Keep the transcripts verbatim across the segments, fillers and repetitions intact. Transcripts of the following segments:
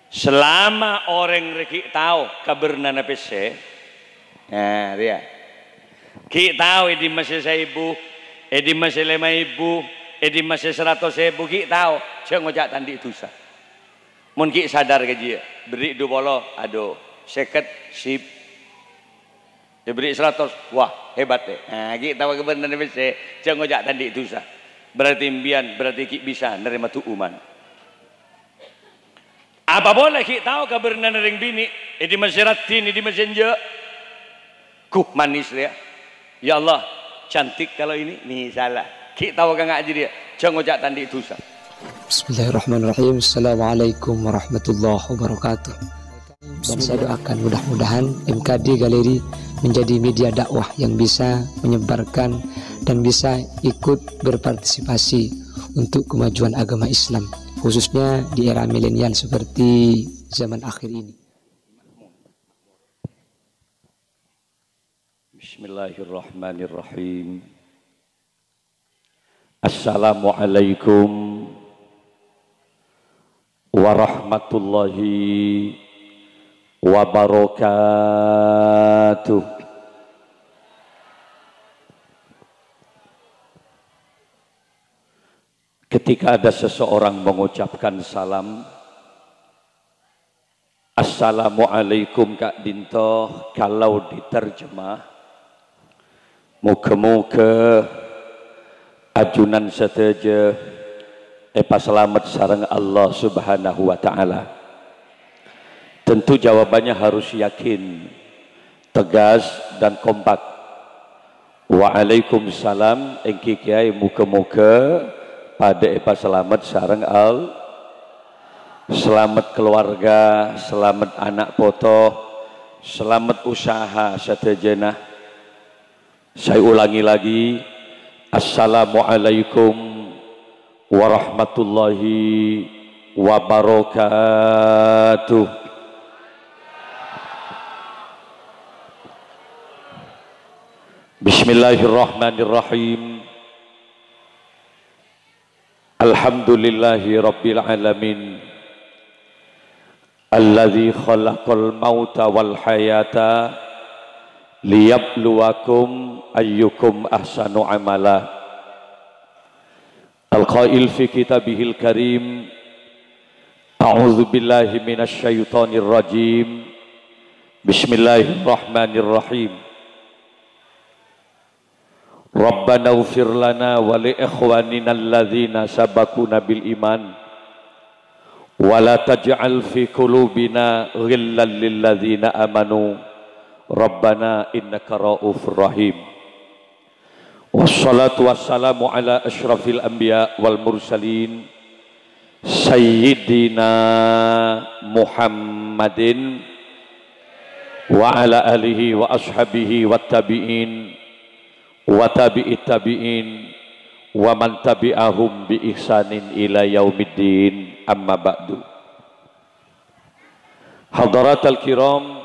Selama orang reki tahu kabarna na pese, nah dia, ki tahu di masih seribu, di masih lima ibu, di masih seratus ribu ki tahu, jangan ngojak tandi dosa. Mungkin sadar ke dia, beri dua bolo, aduh, seket sip, diberi seratus, wah hebat deh. Nah ki tahu kabarna na pese, jangan ngojak tandi dosa. Berarti imbian, berarti ki bisa nerima tu uman. Apa boleh kita tahu kabar nering bini, ini masih ratin, ini masih enje, kuh manis dia. Ya Allah, cantik kalau ini, misalnya. Kita tahu kan ngaji dia, jangan ngojak tandi dosa. Bismillahirrahmanirrahim. Assalamualaikum warahmatullahi wabarakatuh. Dan saya doakan mudah-mudahan M K D Galeri menjadi media dakwah yang bisa menyebarkan dan bisa ikut berpartisipasi untuk kemajuan agama Islam, khususnya di era milenial seperti zaman akhir ini. Bismillahirrahmanirrahim. Assalamualaikum warahmatullahi wabarakatuh. Ketika ada seseorang mengucapkan salam, Assalamualaikum Kak Dinto, kalau diterjemah, muka-muka ajunan seteja epa selamat sareng Allah subhanahu wa ta'ala. Tentu jawabannya harus yakin, tegas dan kompak. Waalaikumsalam, engki kiai muka-muka pada epa selamat sareng al, selamat keluarga, selamat anak poto, selamat usaha setejenah. Saya ulangi lagi, Assalamualaikum warahmatullahi wabarakatuh. Bismillahirrahmanirrahim. Alhamdulillahi rabbil alamin, alladzi khalaqal mauta wal hayata liyabluwakum ayyukum ahsanu amala. Al-qail fi kitabihil karim, a'udzu billahi minasy syaithanir rajim, bismillahirrahmanirrahim. Rabbana ighfir lana wa li ikhwanina alladzina sabaquna bil iman wa la taj'al fi qulubina ghillan lil ladzina amanu Rabbana innaka raufur rahim. Wassalatu wassalamu ala asyrafil anbiya wal mursalin sayyidina Muhammadin wa ala alihi wa ashabihi wat tabi'in wa tabi'it tabi'in wa man tabi'ahum bi ihsanin ila yaumiddin, amma ba'du. Hadaratal kiram,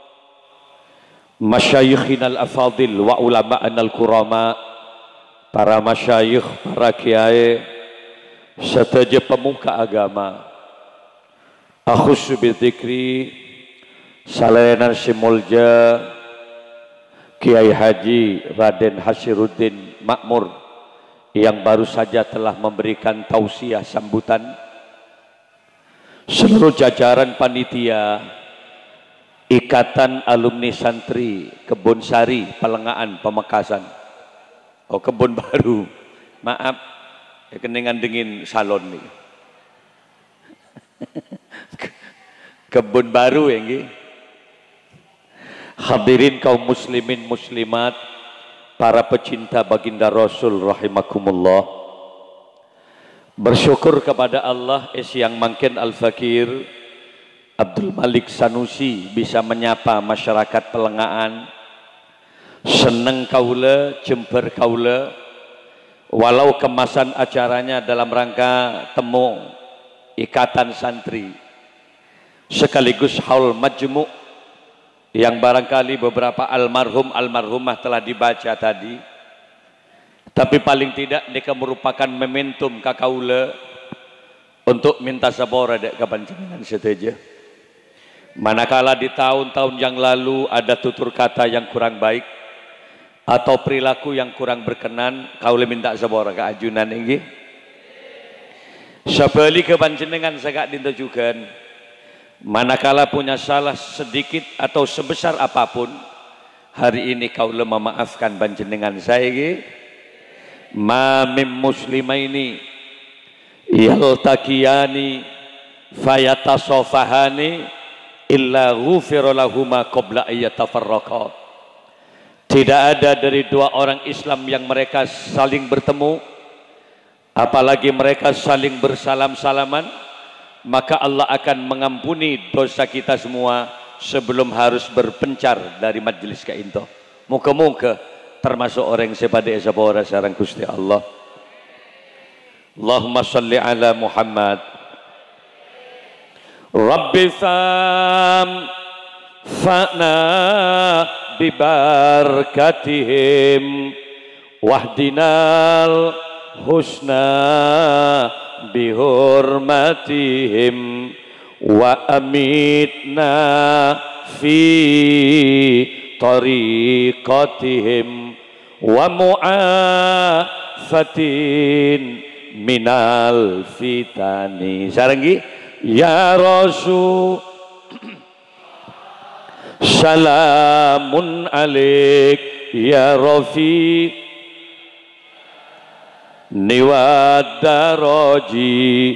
masyayikhina al-afadil wa ulama'ana al-kurama, para masyayikh, para kiai serta pemuka agama. Akhussu bi dzikri Salenan Simulja Kiai Haji Raden Hasiruddin Makmur yang baru saja telah memberikan tausiah sambutan, seluruh jajaran panitia Ikatan Alumni Santri Kebun Sari Pelengahan Pamekasan, oh Kebun Baru, maaf ya, keningan dingin salon nih. Kebun Baru ya nggih. Hadirin kaum muslimin muslimat, para pecinta baginda Rasul rahimakumullah. Bersyukur kepada Allah es yang mangken al-fakir Abdul Malik Sanusi bisa menyapa masyarakat Pelengahan. Seneng kaula, jember kaula, walau kemasan acaranya dalam rangka temu Ikatan Santri sekaligus haul majmu' yang barangkali beberapa almarhum almarhumah telah dibaca tadi, tapi paling tidak ini merupakan momentum kakaula untuk minta sabora dek ke panjenengan seteja. Manakala di tahun-tahun yang lalu ada tutur kata yang kurang baik atau perilaku yang kurang berkenan, kaula minta sabora ke ajunan ini. Sabali ke panjenengan sagak dintujukan. Manakala punya salah sedikit atau sebesar apapun, hari ini kaula memaafkan panjenengan saya ini. Ma mim muslimaini yaltaqiyani fayatasafahani illa ghufira lahuma qabla ayyatafarraqa. Tidak ada dari dua orang Islam yang mereka saling bertemu, apalagi mereka saling bersalam-salaman, maka Allah akan mengampuni dosa kita semua sebelum harus berpencar dari majelis kainto. Muka-muka termasuk orang sepada sabora sareng Gusti Allah. Allahumma salli ala Muhammad. Rabbi fam fa'na bibarakatihim wahdinal husna bihurmatihim wa amitna fi tariqatihim wa mu'afatin minal fitani. Sarangi ya Rasul salamun alaik ya Rafi niwadaraji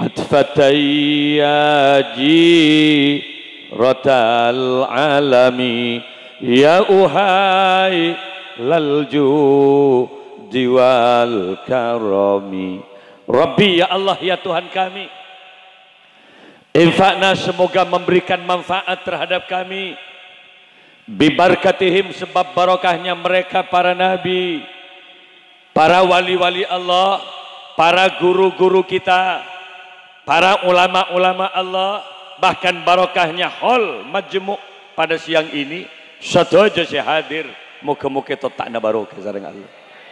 atfatayyaji rotal alami ya uhai lalju diwal karami. Rabbi, ya Allah, ya Tuhan kami, infakna, semoga memberikan manfaat terhadap kami, bibarakatihim, sebab barokahnya mereka para nabi, para wali-wali Allah, para guru-guru kita, para ulama-ulama Allah, bahkan barokahnya hol majmuk pada siang ini. Satu aja saya hadir, muka-muka tak na barokah sareng Allah.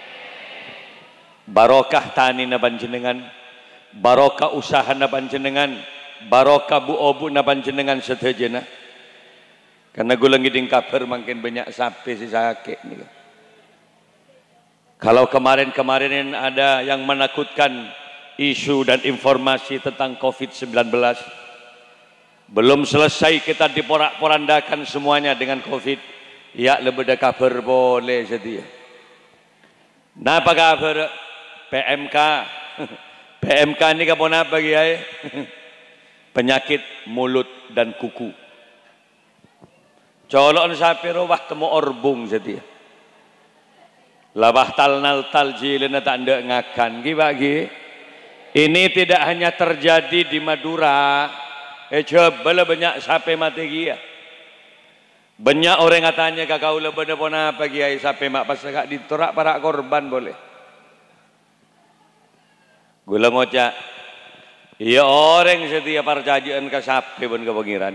Barokah tani na panjenengan, barokah usaha na panjenengan, barokah bu-obu na panjenengan setajana. Karena gue lagi ding kabar makin banyak sapi si sakit nih. Kalau kemarin-kemarin ada yang menakutkan isu dan informasi tentang covid sembilan belas, belum selesai kita diporak-porandakan semuanya dengan covid. Ya lebih ada kabar boleh setia. Nah apa kabar P M K? P M K ini kapan apa ya? Penyakit mulut dan kuku. Colok sapi rawah temu orbung setia. Labah tal nal tal jilena tak ndak ngakan gibagi. Ini tidak hanya terjadi di Madura. Eh coba banyak sapi mati dia. Banyak orang katanya kakau lebih pun apa kiai sapi mak pas agak ditorak para korban boleh. Gula ngocak. Iya orang setia perjanjian ke sapi pun ke pengiran.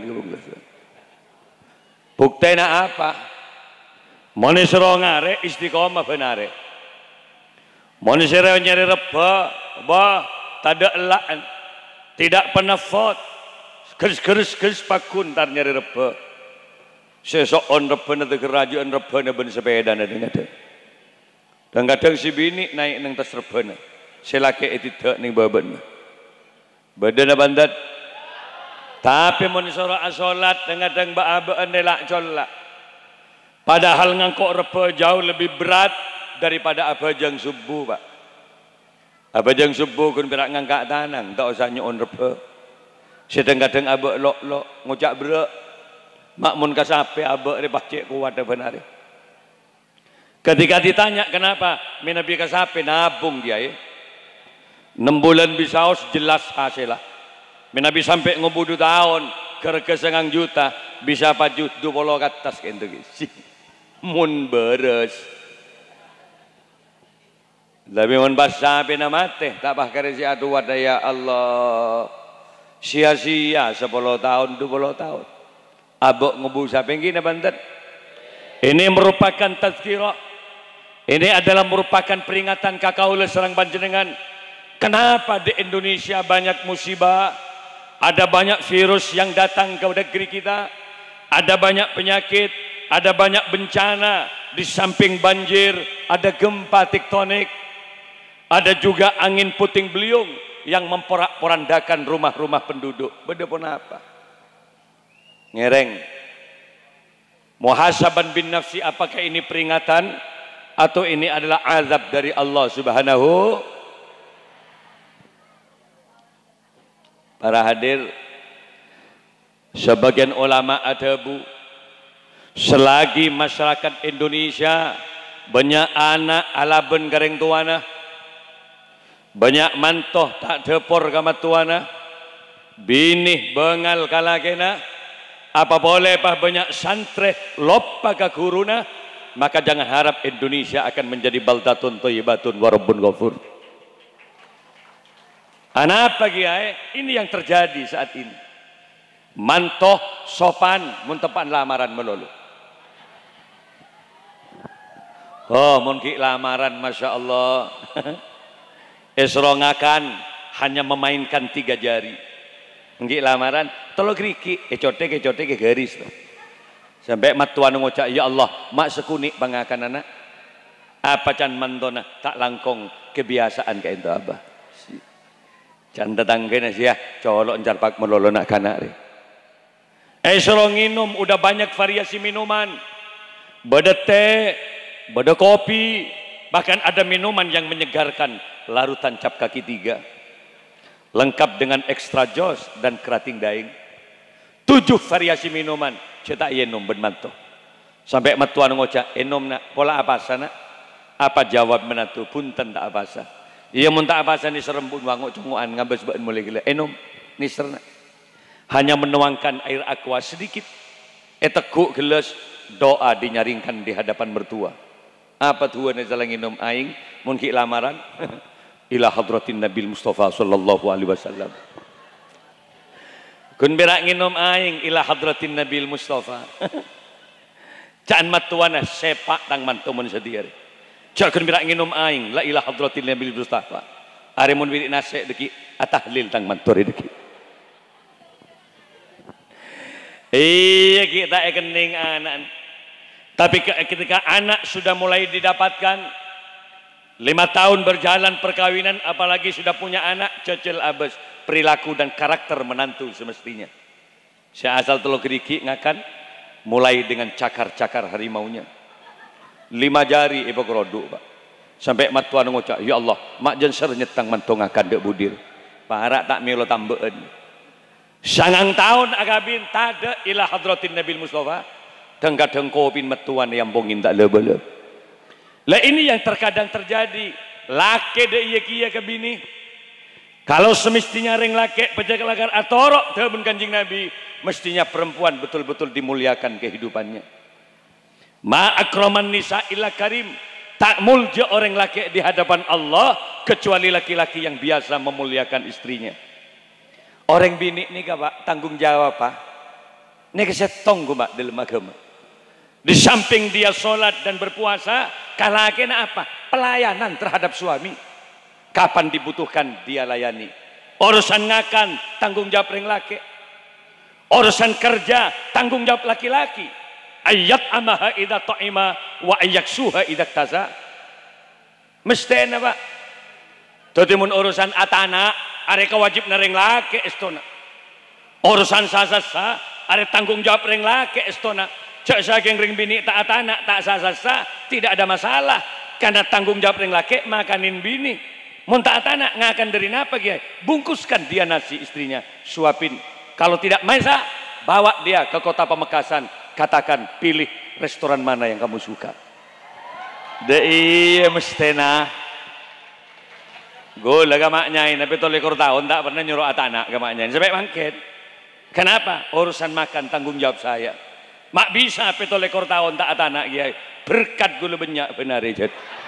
Buktinya apa? Manusia ngare istiqomah benare. Manusia nyari reba, bah, tidak elaan, tidak pernah fot, keris-keris keris pakun tar nyari reba. Sesoon reba nanti kerajaan reba nanti sepeda nanti ada. Dan kadang si bini naik neng tas reba nanti. Selaki itu tak neng baban. Badan bandat. Tapi manusia asolat dengan kadang baabaan nelak colak. Padahal ngangkok reba jauh lebih berat daripada abajang subuh, Pak. Abajang subuh kun berak ngangkak tanang, tak usah nyon reba. Sedang kadang abak lok-lok ngucak berak. Makmun kasape abak re pacek kuat benar. Ketika ditanya kenapa minabi kasape nabung dia ya. enam bulan bisaos jelas hasil lah. Minabi sampai ngubudu tahun kerja sengang juta bisa pajut dua puluh atas gitu guys. Mun beres. Tapi mun pas sampai nama teh tak bah kerja atu wadaya Allah. Sia-sia sepuluh tahun dua puluh tahun. Abok ngebu sampai gini bantet. Ini merupakan tazkirah. Ini adalah merupakan peringatan kakaula serang panjenengan Kenapa di Indonesia banyak musibah? Ada banyak virus yang datang ke negeri kita, ada banyak penyakit, ada banyak bencana. Di samping banjir, ada gempa tektonik, ada juga angin puting beliung yang memporak-porandakan rumah-rumah penduduk. Beda pun apa? Ngereng. Muhasaban bin nafsi, apakah ini peringatan atau ini adalah azab dari Allah Subhanahu? Para hadir, sebagian ulama ada bu, selagi masyarakat Indonesia banyak anak alaben gareng tuana, banyak mantoh tak depor kama tuana, binih bengal kalakena, apa boleh pah banyak santre lopa ka guruna, maka jangan harap Indonesia akan menjadi baldatun thayyibatun wa rabbun ghafur. Anak pagi ay, ini yang terjadi saat ini. Mantoh sopan muntepan lamaran melulu. Oh, mungkin lamaran, masya Allah. Esrongakan hanya memainkan tiga jari. Mungkin lamaran, tolong kriki, ecote, ecote, garis. Sampai matuan ngucap, ya Allah, mak sekunik bangakan anak. Apa can mandona tak langkong kebiasaan kayak itu abah. Can datang kena sih ya, colok jarpak melolo nak kanak. Eh suruh minum, udah banyak variasi minuman. Beda teh, beda kopi, bahkan ada minuman yang menyegarkan, larutan cap kaki tiga. Lengkap dengan ekstra jos dan kerating daing. Tujuh variasi minuman, cetak yenom bermanto. Sampai matuan ngocak, enom nak, pola apa sana? Apa jawab menatu, punten tak apa sah. Ia muntah apa sah ni serembun wangok cunguan ngabes baen mulai gila. Enom, ni serna. Hanya menuangkan air aqua sedikit. Etekuk gelas, doa dinyaringkan di hadapan mertua. Apa tuan yang salah nginum aing? Mungkin lamaran. Ila hadratin Nabi Mustafa sallallahu alaihi wasallam. Kun berak nginum aing ila hadratin Nabi Mustafa. Caan matuana sepak tang mantumun sediari. Cak kun berak nginum aing la ila hadratin Nabi Mustafa. Are mun wirid nase deki atahlil tang mantori deki. Iya kita ekening anak. Tapi ketika anak sudah mulai didapatkan, lima tahun berjalan perkawinan, apalagi sudah punya anak, cecil abes perilaku dan karakter menantu semestinya. Saya asal telur keriki ngakan, mulai dengan cakar-cakar harimaunya. Lima jari ibu keroduk pak. Sampai matuan ngucap, ya Allah, mak jenser nyetang mantong akan dek budir. Parak tak milo tambaan. Sangang tahun agabin tada ila hadratin Nabi Mustafa. Tenggadeng kopin matuan yang bongin tak lebe-lebe. Lah ini yang terkadang terjadi. Lake de iya kia ke bini. Kalau semestinya ring lake pejak lagar atorok temen kanjing Nabi, mestinya perempuan betul-betul dimuliakan kehidupannya. Ma akraman nisa illa karim. Tak mulja orang laki di hadapan Allah kecuali laki-laki yang biasa memuliakan istrinya. Orang bini ni pak tanggung jawab pak. Ini kesetong gue pak dalam agama. Di samping dia sholat dan berpuasa, kalakena apa? Pelayanan terhadap suami. Kapan dibutuhkan dia layani. Urusan ngakan tanggung jawab ring laki. Urusan kerja tanggung jawab laki-laki. Ayat amaha idza ta'ima wa ayaksuha idza taza. Mesti pak. Tadimun urusan atana are kewajib ring laki estona. Urusan sasasa are tanggung jawab ring laki estona. Cak saking ring bini tak atana tak sasasa tidak ada masalah karena tanggung jawab ring laki makanin bini. Mun tak atana ngakan dari napa kiai? Bungkuskan dia nasi istrinya, suapin. Kalau tidak masak, bawa dia ke kota Pamekasan. Katakan pilih restoran mana yang kamu suka. De iya mestena. Gue lah gamaknya ini, tapi tolong lekor tahun tak pernah nyuruh atana gamaknya. Sampai bangkit. Kenapa? Urusan makan tanggung jawab saya. Mak bisa petol lekor tahun tak atana kiai. Berkat gue banyak benar aja.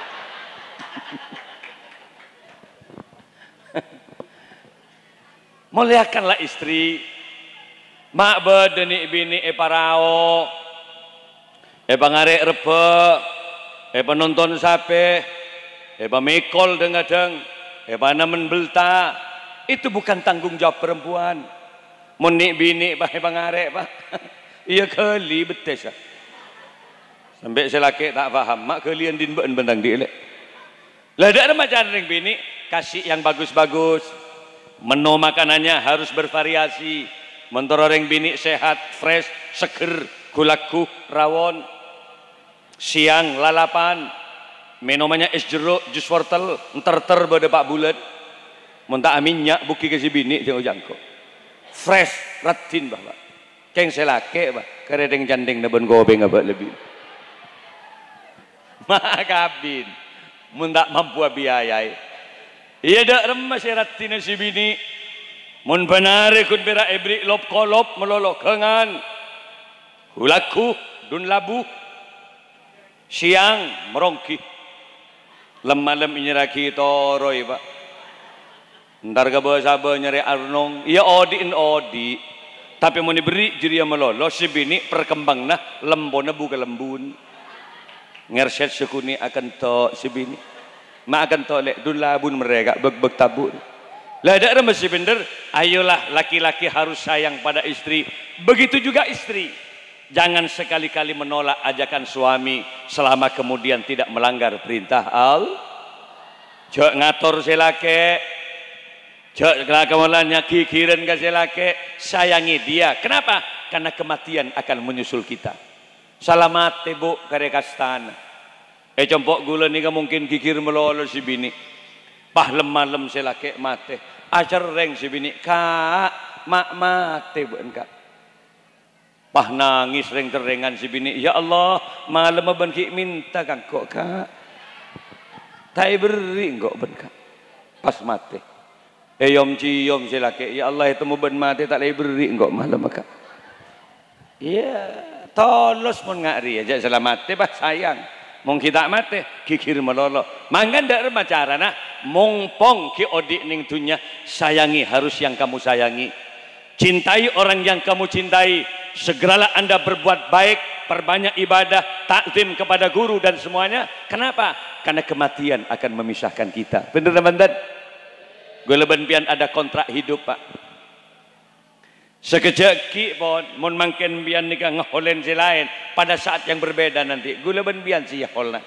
Muliakanlah istri. Mak bedeni bini e parao. E pangarek repe. E penonton sape. E pamikol dengadeng. E eh mana membelta, itu bukan tanggung jawab perempuan. Monik bini bah bangarek bah. Iya kali betes. Sampai selaki tak faham, mak kalian din ben bentang dia lek. Lah ada macam ring bini kasih yang bagus-bagus. Menu makanannya harus bervariasi. Mentor orang bini sehat, fresh, seger, gulaku, rawon. Siang lalapan. Minumannya es jeruk, jus wortel, entar-ter pada pak bulat. Muntah aminyak buki ke si bini jangan jangkau. Fresh, ratin bah. Keng selake bah, keredeng jandeng neben gobeng apa lebih. Makabin, mun tak mampu biayai. Iya dak remas ratin si bini. Mun benar kun bera ebri lop kolop melolok kengan. Hulaku dun labu. Siang merongki. Lem-malam inyeraki toroi pak. Ntar ke bawah sabar nyari arnong. Iya odi in odi. Tapi mau diberi jiria melolo si bini perkembang nah lembona buka lembun. Ngerset sekuni akan to si bini. Ma akan to lek dun labun mereka beg-beg tabun. Lah ada masih bener. Ayolah laki-laki harus sayang pada istri. Begitu juga istri. Jangan sekali-kali menolak ajakan suami selama kemudian tidak melanggar perintah Allah. Jok ngatur si laki. Jok kelakuannya kikiran ke si laki. Sayangi dia. Kenapa? Karena kematian akan menyusul kita. Salamat bu karekastan. Eh compok gula ni mungkin kikir melolo si bini. Pah lem-malem si laki mate. Acar reng si bini. Kak, mak mate bu engkak. Pah nangis reng terengan si bini. Ya Allah, malam aban ki minta kang kok kak. Tak beri kok ben kak. Pas mate. Eh yom cium si laki. Ya Allah itu mau ben mate tak lagi beri kok malam kak. Iya. Tolos pun ngari aja selamat bah sayang. Mong kita mate kikir melolo. Manggan dak remacara nah mongpong ki odik ning dunya sayangi harus yang kamu sayangi. Cintai orang yang kamu cintai. Segeralah Anda berbuat baik, perbanyak ibadah, takzim kepada guru dan semuanya. Kenapa? Karena kematian akan memisahkan kita. Bener teman-teman? Gue leban pian ada kontrak hidup, Pak. Sekejap ki pon mon mangken bian nikah ngeholen si lain pada saat yang berbeda nanti gula ben bian si holna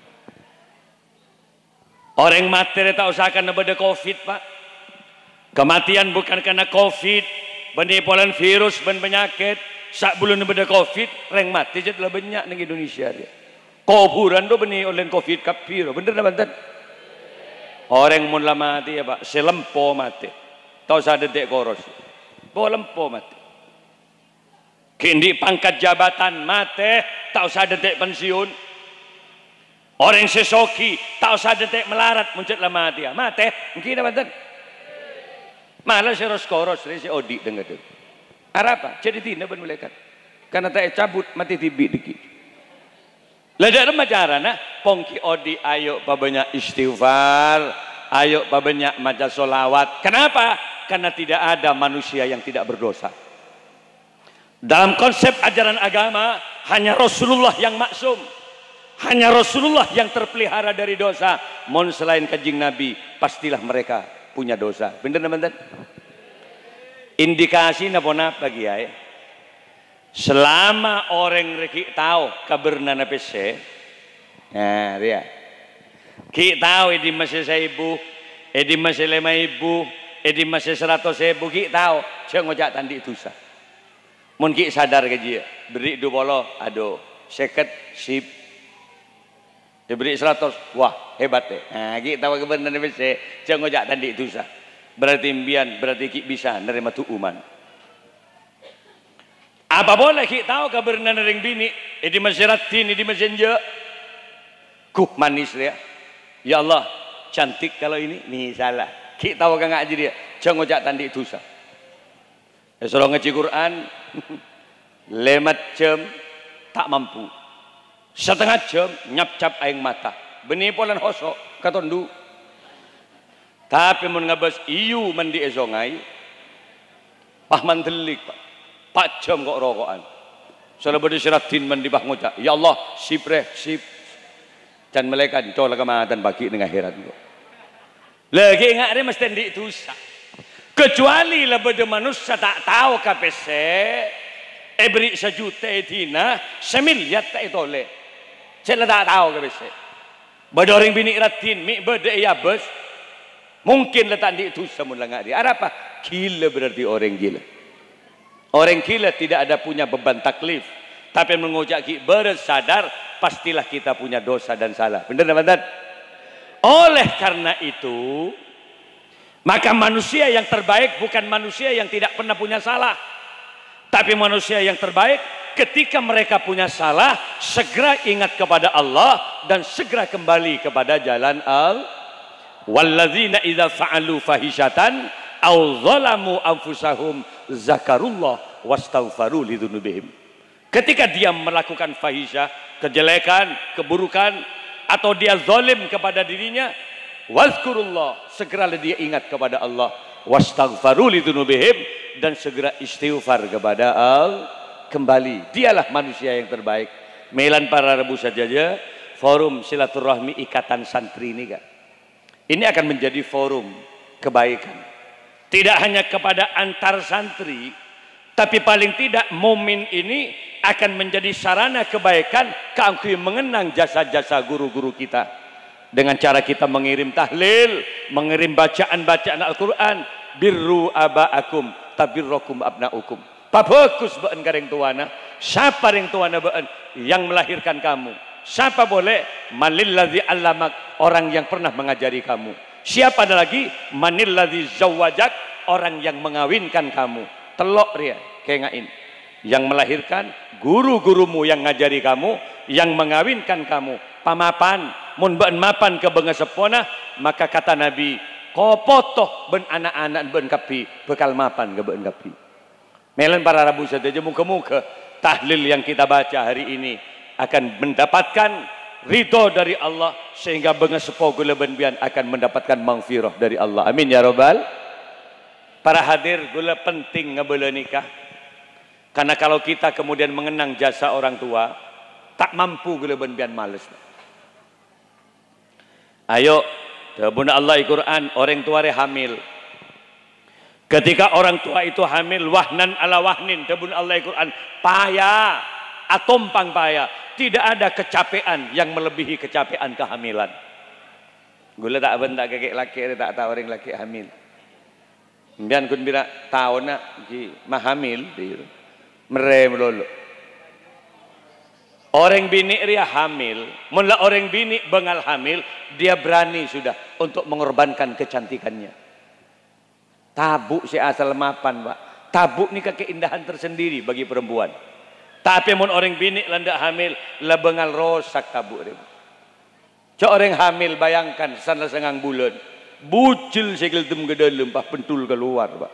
orang mati tak usahakan pada covid pak kematian bukan karena covid penipuan virus ben penyakit sak bulan pada covid reng mati jadi lah banyak ning Indonesia dia kuburan do beni oleh covid kapiro bener teman-teman orang mun lama mati ya pak selempo mati tau sa detik koros Bolempo mati. Kini pangkat jabatan mati, tak usah detik pensiun. Orang sesoki, tak usah detik melarat, muncul lama mati. Mati, mungkin apa tuh? Malah si roskoros, si odi dengar tu. Apa? Jadi tidak bermulaikan. Karena tak cabut mati tibi dikit. Lada remacara nah, pongki odi ayo banyak istighfar, ayo banyak maca solawat. Kenapa? Karena tidak ada manusia yang tidak berdosa. Dalam konsep ajaran agama, hanya Rasulullah yang maksum. Hanya Rasulullah yang terpelihara dari dosa. Mohon selain kanjeng Nabi, pastilah mereka punya dosa. Benar teman-teman? Indikasi napa-napa kiai. Selama orang reki tahu kabarna napese. Nah, dia. Ki tahu di masih saya ibu, di masih lima ibu. Edi masih seratus ribu ki tahu, saya ngojak tandi itu sah. Mungkin sadar gaji, beri dua bolo, aduh, seket sip, diberi seratus, wah hebat deh. Nah, ki tahu kebenaran bese, saya ngojak tandi itu sah. Berarti impian, berarti ki bisa nerima tu uman. Apa boleh ki tahu kebenaran ring bini, edi masih ratin, edi masih je, kuh manis dia. Ya Allah, cantik kalau ini, nih salah. Kita tahu kan ngaji dia, jangan ngojak tandi itu sah. Esok ngaji Quran, lemat jam tak mampu, setengah jam nyap-cap aing mata, benih polan hosok katondu. Tapi mun ngabas iyu mandi esongai, pah mantelik pak, pak jam kok rokokan. Soalnya bodi siratin mandi bah ngojak, ya Allah sip reh sip, dan malaikat colak kematan bagi dengan akhirat kok. Lagi ingat dia mesti di dosa. Kecuali lah beda manusia tak tahu kapese, eh beri sejuta dina, semiliar tak itu oleh. Saya tak tahu kapese. Beda orang bini ratin, mi beda ya bos. Mungkin letak di dosa mula nggak dia. Ada apa? Gila berarti orang gila. Orang gila tidak ada punya beban taklif, tapi mengojak kita bersadar, pastilah kita punya dosa dan salah. Benar benar. Oleh karena itu, maka manusia yang terbaik bukan manusia yang tidak pernah punya salah, tapi manusia yang terbaik ketika mereka punya salah segera ingat kepada Allah dan segera kembali kepada jalan al. Walladzina idza fa'alu fahishatan aw zalamu anfusahum zakarullah wastaghfaru lidzunubihim. Ketika dia melakukan fahisyah, kejelekan, keburukan, atau dia zalim kepada dirinya, wazkurullah, segeralah dia ingat kepada Allah, wastaghfaru lidzunubihim, dan segera istighfar kepada Allah, kembali. Dialah manusia yang terbaik. Melan para rebu saja, forum silaturahmi ikatan santri ini kan. Ini akan menjadi forum kebaikan. Tidak hanya kepada antar santri, tapi paling tidak momen ini akan menjadi sarana kebaikan kami mengenang jasa-jasa guru-guru kita. Dengan cara kita mengirim tahlil, mengirim bacaan-bacaan Al-Quran, birru aba'akum tabirrokum abna'ukum. Pak bagus ba'en kareng tuana. Siapa yang tuana ba'en? Yang melahirkan kamu. Siapa boleh? Manilladzi allamak, orang yang pernah mengajari kamu. Siapa ada lagi? Manilladzi zawajak, orang yang mengawinkan kamu. Telok dia, kengain. Yang melahirkan, guru-gurumu yang ngajari kamu, yang mengawinkan kamu. Pamapan, mun ben mapan ke benga sepona, maka kata Nabi, kopotoh ben anak-anak ben kapi, bekal mapan ke ben kapi. Melan para rabu saja muka-muka tahlil yang kita baca hari ini akan mendapatkan ridho dari Allah, sehingga benga sepo gula benbian akan mendapatkan maghfirah dari Allah. Amin ya robbal. Para hadir, gula penting ngebela nikah. Karena kalau kita kemudian mengenang jasa orang tua, tak mampu gula benbian males. Ayo, tabuna Allah Al-Quran, orang tua re hamil. Ketika orang tua itu hamil, wahnan ala wahnin, tabuna Allah Al-Quran, payah, atompang payah. Tidak ada kecapean yang melebihi kecapean kehamilan. Gula tak bentak kakek laki, tak tahu orang laki hamil. Kemudian kun bira tahu nak ki mahamil, merem lolo. Orang bini dia hamil, mula orang bini bengal hamil, dia berani sudah untuk mengorbankan kecantikannya. Tabuk si asal mapan, Pak. Tabuk ni keindahan tersendiri bagi perempuan. Tapi mun orang bini landak hamil, lah bengal rosak tabuk dia. Cok orang hamil bayangkan sana sengang bulan, bucil segel dem ke dalam, pah pentul keluar, Pak.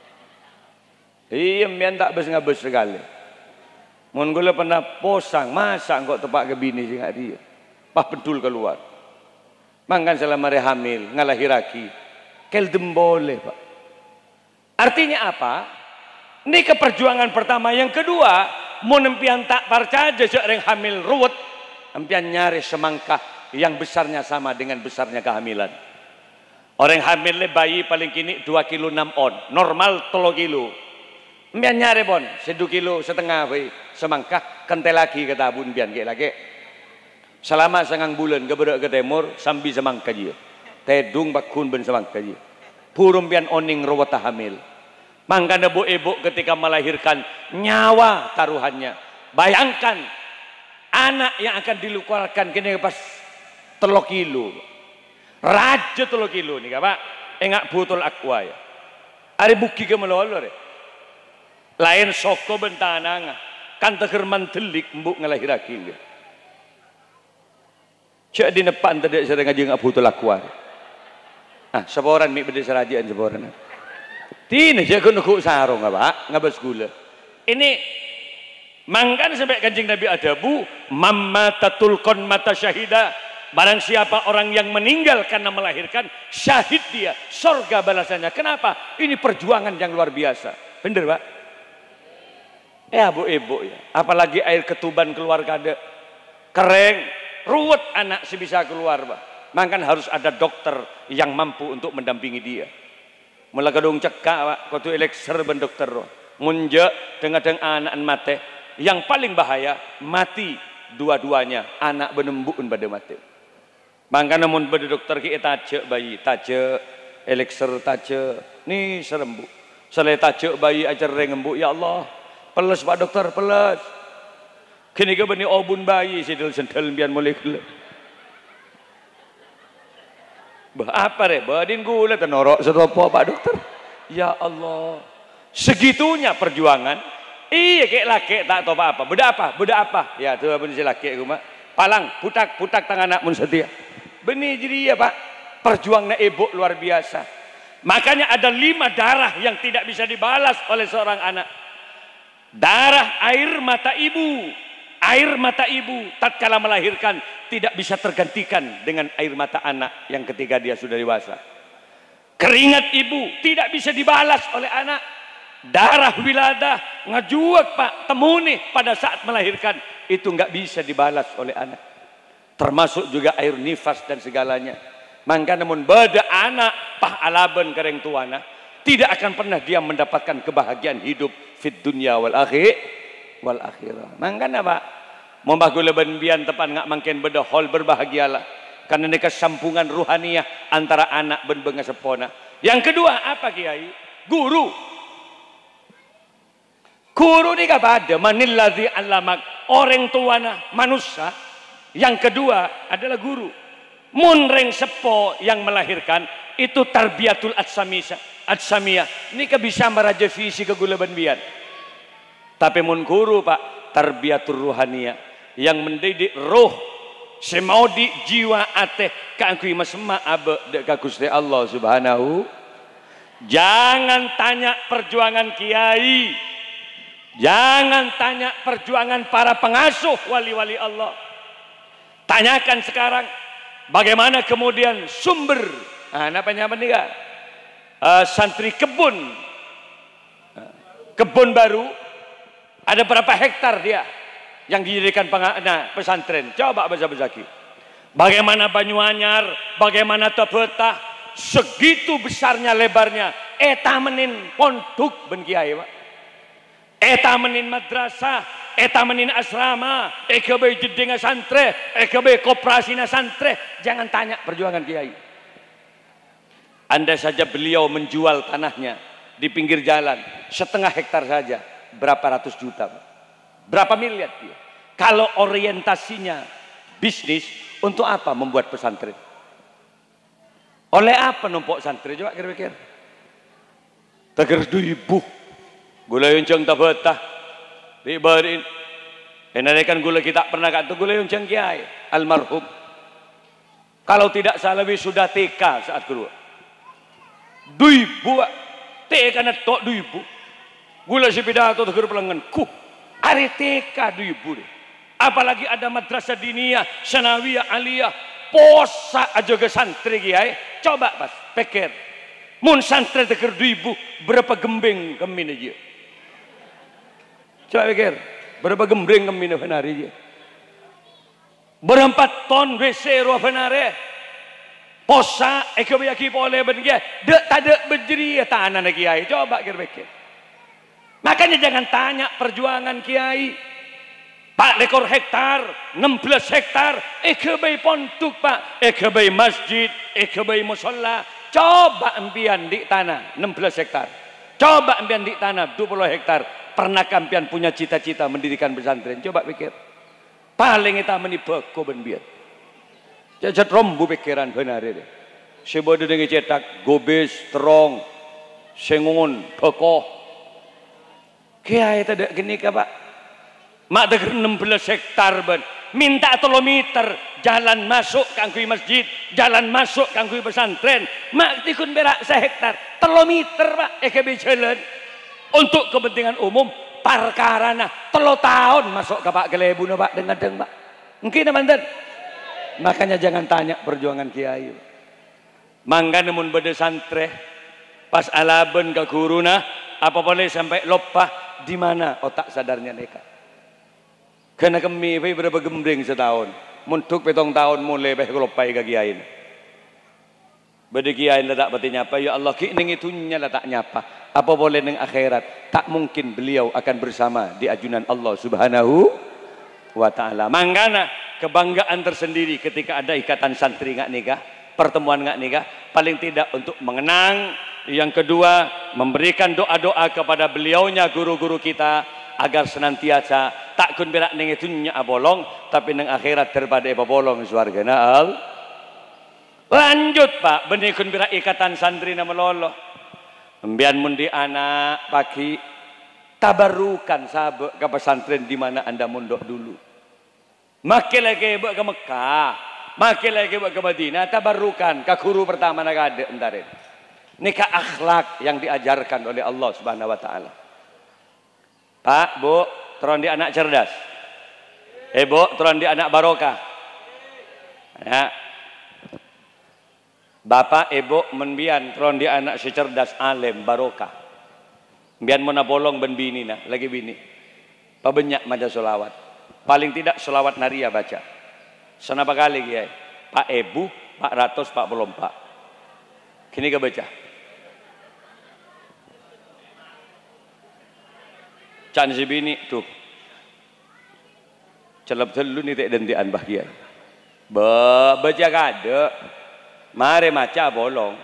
Iya, mian tak bes ngabes sekali. Mun gula pernah posang, masa kok tepak ke bini sih nggak dia, pah pentul keluar. Mangkan selama dia hamil, ngalahiraki, kel dem boleh, Pak. Artinya apa? Ini keperjuangan pertama. Yang kedua, mun empian tak percaya seorang hamil ruwet, empian nyari semangkah yang besarnya sama dengan besarnya kehamilan. Orang hamil le bayi paling kini dua kilo enam on, normal tolo kilo. Empian nyari bon, sedu kilo setengah bayi semangkah, kente lagi ke tabun bian kayak lagi. Selama sengang bulan ke berak ke timur, sambil semangkah dia. Tedung bakun ben semangkah dia. Purum pian oning ruwet hamil. Mangkana ibu-ibu ketika melahirkan, nyawa taruhannya. Bayangkan anak yang akan dilukarkan kini pas telok kilo, raja telok kilo nih Pak, enggak botol aqua ya. Ari buki ke melolor ya. Lain soko bentananga, kan teger mantelik mbuk ngelahiraki dia. Cek di depan tadi sedang ngaji enggak botol aqua. Ah, seporan mi bede serajian seporan. Tine je kun ku sarung Pak, ngabas gula. Ini mangkan sampai Kanjeng Nabi adabu, mamma tatulqon mata syahida. Barang siapa orang yang meninggal karena melahirkan, syahid dia, surga balasannya. Kenapa? Ini perjuangan yang luar biasa. Bener Pak? Ya bu ibu ya. Apalagi air ketuban keluar kada, kering, ruwet anak sebisa keluar Pak. Maka harus ada dokter yang mampu untuk mendampingi dia. Mula kadung cekak Pak, kudu elixir ben dokter. Munje dengan anak mate. Yang paling bahaya mati dua-duanya, anak benembun pada mati. Maka namun pada dokter kita taje bayi, taje elixir taje, nih serem bu. Selai taje bayi ajar rengembu, ya Allah, peles Pak dokter, peles. Kini ke bani obun bayi sidil sendal bian mulai gula. Bah apa re? Badin gula tenorok seropo Pak dokter. Ya Allah, segitunya perjuangan. Iya kayak laki tak tahu apa-apa. Beda apa? Beda apa? Ya tuh apa sih laki rumah. Palang, putak, putak tangan anak mun setia. Benih jadi ya Pak. Perjuangan ibu luar biasa. Makanya ada lima darah yang tidak bisa dibalas oleh seorang anak. Darah air mata ibu. Air mata ibu tatkala melahirkan tidak bisa tergantikan dengan air mata anak yang ketika dia sudah dewasa. Keringat ibu tidak bisa dibalas oleh anak. Darah wiladah ngajuak Pak, temuni pada saat melahirkan itu nggak bisa dibalas oleh anak. Termasuk juga air nifas dan segalanya. Maka namun beda anak pah alaban kereng tuana tidak akan pernah dia mendapatkan kebahagiaan hidup fit dunya wal akhir wal akhirah. Maka Pak, mau bagule benbian tepan nggak makin beda hol berbahagialah karena ini kesampungan ruhaniyah antara anak ben benga sepona. Yang kedua apa Kiai? Guru. Guru ini kepada manilladzi alamak orang tuana manusia. Yang kedua adalah guru. Munreng sepo yang melahirkan itu tarbiyatul atsamisa atsamiyah. Ini bisa meraja visi kegulaban biar. Tapi mun guru Pak tarbiyatul ruhaniyah yang mendidik roh semaudi jiwa ateh kangkui masma abe dek Gusti Allah Subhanahu. Jangan tanya perjuangan kiai. Jangan tanya perjuangan para pengasuh wali-wali Allah. Tanyakan sekarang bagaimana kemudian sumber nah, namanya apa nih uh, santri kebun kebun baru ada berapa hektar dia yang dijadikan nah, pesantren. Coba baca bezaki. Bagaimana Banyuanyar, bagaimana Tebetah, segitu besarnya lebarnya. Eta menin ponduk ben kiai Pak. Eta menin madrasah, eta menin asrama, eka be jedinga santre, eka be koperasina santre. Jangan tanya perjuangan kiai. Anda saja beliau menjual tanahnya di pinggir jalan setengah hektar saja, berapa ratus juta, Pak. Berapa miliar dia? Kalau orientasinya bisnis, untuk apa membuat pesantren? Oleh apa numpuk santri? Coba kira-kira. Teger ibu. Gula yuncang tabetah ribarin enakan gula kita pernah kata gula yuncang kiai almarhum kalau tidak salah sudah T K saat kedua dui buat T K na tok dui bu gula si pidato tegur pelengan ku ari T K dui bu apalagi ada madrasah diniyah sanawiyah aliyah posa aja ke santri kiai coba pas pikir mun santri tegur dui bu berapa gembeng kemin aja. Coba pikir, berapa gembreng kami ni penari je. Berempat ton W C ruah penari. Posa, ekonomi aki boleh bengia. Dek tak dek berjeri tanah nak kiai. Coba kira pikir. Makanya jangan tanya perjuangan kiai. Pak lekor hektar, enam belas hektar. Ekonomi pondok Pak. Ekonomi masjid, ekonomi musola. Coba ambian di tanah enam belas hektar. Coba ambian di tanah dua puluh hektar. Pernah kampian punya cita-cita mendirikan pesantren? Coba pikir. Paling kita menibako benbiar. Cacat rombu pikiran benar ini. Sebodoh dengan cetak gobes, terong, sengun, bekoh. Kiai tidak gini ke Pak. Mak deger enam belas hektar ben. Minta kilometer jalan masuk kangkui masjid, jalan masuk kangkui pesantren. Mak tikun berak sehektar, kilometer Pak. Eke jalan. Untuk kepentingan umum perkarana telo tahun masuk ke Pak Gelebu no Pak dengadeng Pak mungkin mantan. Makanya jangan tanya perjuangan kiai. Mangga namun beda santre pas alaben ke guruna apa boleh sampai lupa di mana otak sadarnya mereka. Karena kami berapa gembreng setahun. Muntuk petong tahun mulai beh lopai ke kiai. Bedegi ain tak pati nyapa, ya Allah ki ning itunya lah tak nyapa. Apa boleh ning akhirat? Tak mungkin beliau akan bersama di ajunan Allah Subhanahu wa taala. Mangkana kebanggaan tersendiri ketika ada ikatan santri ngak nikah, pertemuan ngak nikah, paling tidak untuk mengenang. Yang kedua, memberikan doa-doa kepada beliaunya guru-guru kita agar senantiasa tak kun berak ning itunya abolong, tapi ning akhirat daripada abolong swargana al. Lanjut Pak, benih kun berak ikatan santri nama lolo. Membian mundi anak pagi tabarukan sahabat ke pesantren di mana Anda mondok dulu. Makin lagi buat ke Mekah, makin lagi buat ke Madinah, tabarukan ke guru pertama nak ada entarin. Nikah akhlak yang diajarkan oleh Allah Subhanahu wa taala. Pak, Bu, teron di anak cerdas. Eh, Bu, teron di anak barokah. Ya. Bapak, Ibu, menbian teron di anak secerdas alim barokah. Bian mana bolong ben bini nah, lagi bini. Pabanyak maca solawat. Paling tidak solawat naria baca. Senapa kali kiai? Pak Ebu, Pak Ratus, Pak Belompak. Kini ke baca. Can si bini tuh. Celap telu ni tak dentian bah kiai. Ba baca kada. Mari maca bolong.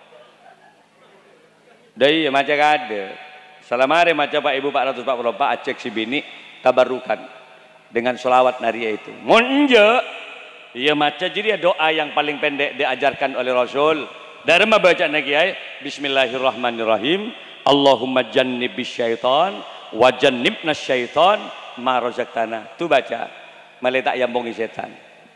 Dari maca kada. Salam mari maca Pak Ibu Pak Ratus Pak Belompak acek si bini tabarukan dengan solawat naria itu. Monje, ia maca jadi doa yang paling pendek diajarkan oleh Rasul. Dari mana baca lagi ay? Bismillahirrahmanirrahim. Allahumma jannibis syaitan wa jannibnas syaitan ma razaqtana. Tu baca. Maletak yang bongi setan.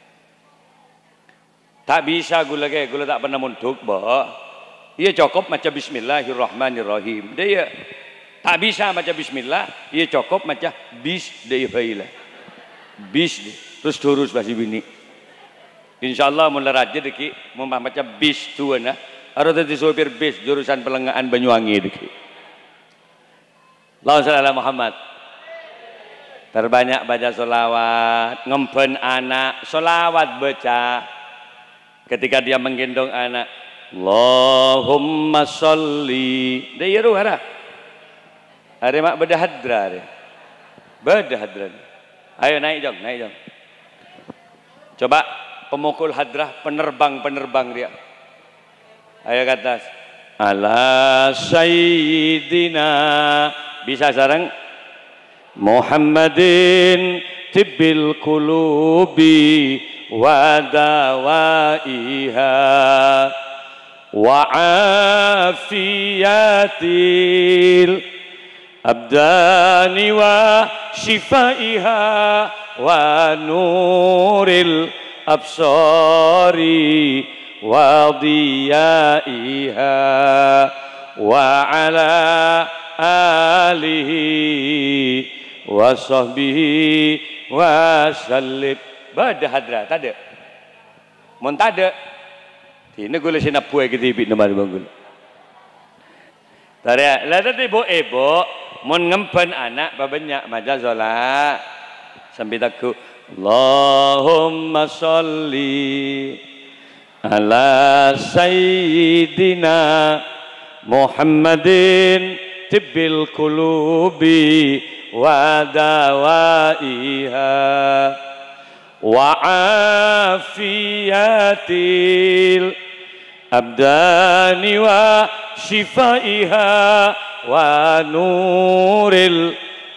Tak bisa gula ke, gula tak pernah munduk bah. Ia cukup macam Bismillahirrahmanirrahim. Dia tak bisa macam Bismillah. Ia cukup macam bis dia failah. Bis dia. Terus terus basi bini. InsyaAllah mula raja deki, mumpah macam bis tu na. Harus tadi sopir bis jurusan Pelengahan Banyuwangi deki. Allahumma shalli ala Muhammad. Terbanyak baca solawat, ngempen anak, solawat baca. Ketika dia menggendong anak, Allahumma sholli. Dia iru hara. Hari mak bedah hadra dia. Bedah hadra. Ayo naik jom, naik jom. Coba pemukul hadrah, penerbang-penerbang dia. Ayo ke atas. Ala sayyidina. Bisa sarang? Muhammadin tibbil qulubi wa dawaiha wa afiyatil abdani wa shifaiha wa nuril absari wa diyaiha wa ala alihi wa sahbihi wa sallim. Badah hadra, tak ada. Mun tak ada. Tina gula sina puai ke tibi nama bangun. Tarik, lah tadi bo ebo mun ngempen anak banyak maca solat. Sambil takut Allahumma sholli ala sayyidina Muhammadin tibbil qulubi wa dawaiha wa afiyatil abdani wa shifaiha wa nuril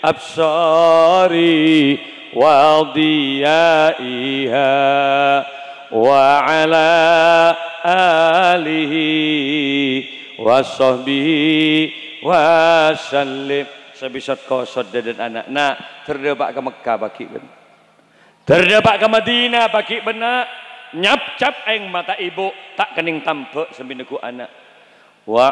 absari wa diyaiha wa ala alihi wa sahbihi wa sallim. Sebisat kosot dan anak nak terdapat ke Mekah baki benar. Terdapat ke Madinah baki benar. Nyap cap eng mata ibu tak kening tampak sembinaku anak. Wa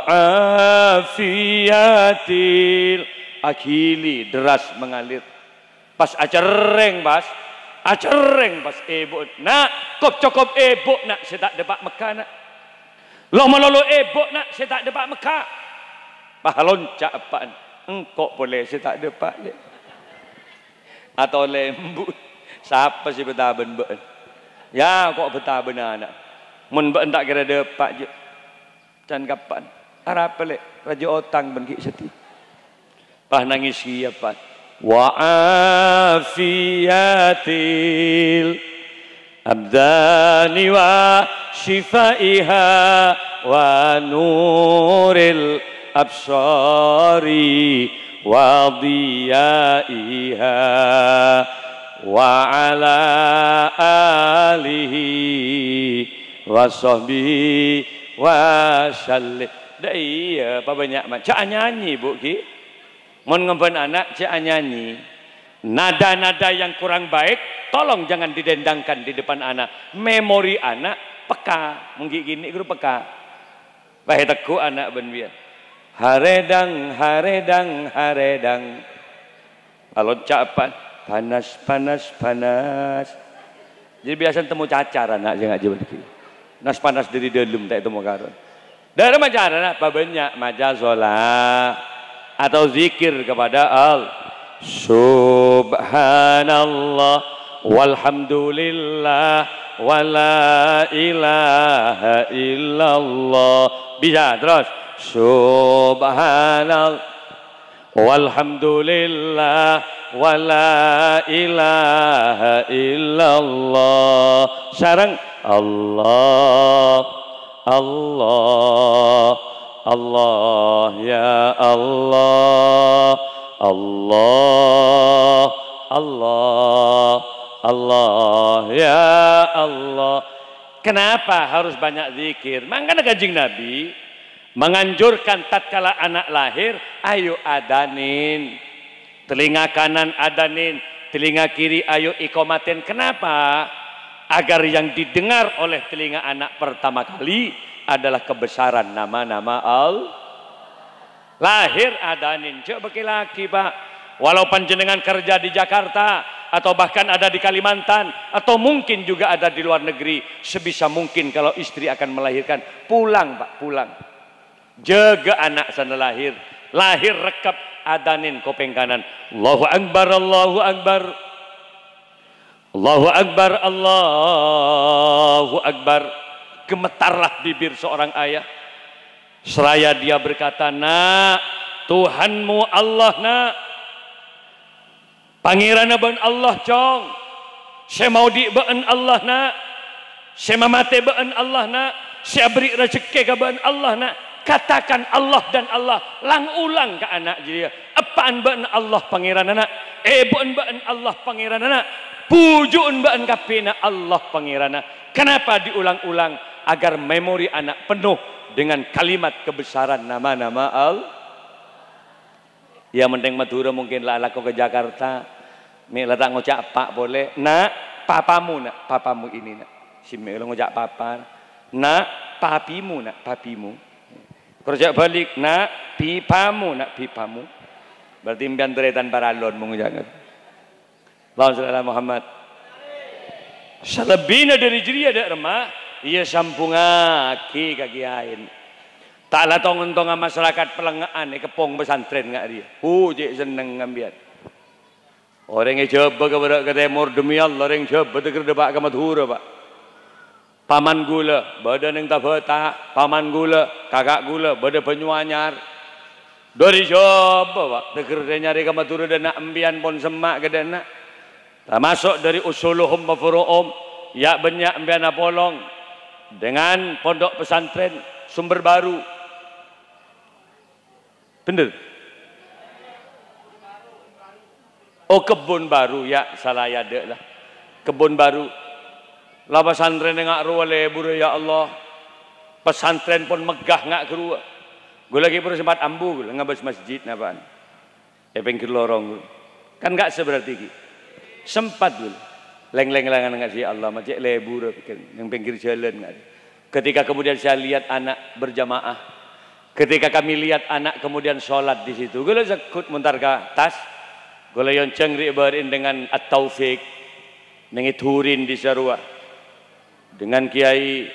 afiyatil akili deras mengalir. Pas acereng pas. Acereng pas ibu. Nak kop cokop ibu nak saya tak dapat Mekah nak. Lo melolo ibu nak saya tak dapat Mekah. Pahalonca apaan? Engkau boleh saya tak dapat dia. Atau lembut. Siapa si betaben ben? Ya kok betaben anak. Mun ben tak kira dapat je. can kapan harap pelek raja otang bengki seti pah nangis siapa wa afiyatil abdani wa shifaiha wa nuril absari wa diyaiha wa ala alihi wa sahbihi wa sallim. Dah iya apa banyak macam nyanyi bu ki mon ngempen anak cak nyanyi nada-nada yang kurang baik tolong jangan didendangkan di depan anak. Memori anak peka mungkin gini guru peka bahe teku anak ben biar haredang haredang haredang kalau capan panas panas panas jadi biasa temu cacar anak jangan aja begini nas panas dari dalam tak temu karon dari macam anak apa banyak maca sholat atau zikir kepada Allah subhanallah walhamdulillah wala ilaha illallah bisa terus subhanallah walhamdulillah wala ilaha illallah sarang Allah Allah Allah ya Allah Allah Allah Allah ya Allah. Kenapa harus banyak zikir? Makanya Kanjeng Nabi menganjurkan tatkala anak lahir, ayo adanin. Telinga kanan adanin, telinga kiri ayo ikomatin. Kenapa? Agar yang didengar oleh telinga anak pertama kali adalah kebesaran nama-nama Allah. Lahir adanin, coba bagi laki pak. Walau panjenengan kerja di Jakarta atau bahkan ada di Kalimantan atau mungkin juga ada di luar negeri, sebisa mungkin kalau istri akan melahirkan pulang pak, pulang. Jaga anak sana lahir, lahir rekap adanin kopeng kanan. Allahu Akbar, Allahu Akbar, Allahu Akbar, Allahu Akbar. Gemetarlah bibir seorang ayah. Seraya dia berkata, nak, Tuhanmu Allah nak. Pangeran ben Allah cong. Saya mau di ben Allah nak. Saya mati ben Allah nak. Saya beri rezeki ke ben Allah nak. Katakan Allah dan Allah, lang ulang ke anak dia. Apaan ben Allah pangeran anak? Eh ben ben Allah pangeran anak. Pujuun ben kapina Allah pangeran anak. Kenapa diulang-ulang? Agar memori anak penuh dengan kalimat kebesaran nama-nama Allah. Ya mending Madura mungkin lah laku ke Jakarta. Mi letak ngocak pak boleh. Nak, papamu nak, papamu ini nak. Si mi ngocak papa. Nak, papimu nak, papimu. Kerja balik, nak, pipamu nak, pipamu. Berarti impian teretan paralon mengucapkan. Allahumma shalli ala Muhammad. Selebihnya dari jeri ada remah, ia sampungake kagiain. Taklah tongon-tongan masyarakat pelengaan ni kepong pesantren ngak dia. Hu je seneng ngambian. Orang yang coba kepada ke timur demi Allah, orang coba teker debak ke Madura pak. Paman gula, badan yang tak betah. Paman gula, kakak gula, badan penyuanyar. Dari coba pak, teker dia nyari ke Madura dan nak ambian pon semak ke dana. Tak masuk dari usuluhum mafuruhum, ya banyak ambian apolong dengan pondok pesantren sumber baru. Bener? Oh kebun baru ya salah ya dek lah. Kebun baru. Lah pesantren ngak ruwa lebur ya Allah. Pesantren pun megah ngak keruwa. Gue lagi perlu sempat ambu gue ngabas masjid napaan. Ya pengkir lorong. Kan ngak seberarti ki. Sempat gue. Leng-leng-lengan ngak sih Allah macam lebur yang pengkir jalan ngak. Ketika kemudian saya lihat anak berjamaah. Ketika kami lihat anak kemudian sholat di situ. Gue sekut muntar ke tas. Gue yang cengri berin dengan at-taufiq. Nengiturin di Sarua. Dengan Kiai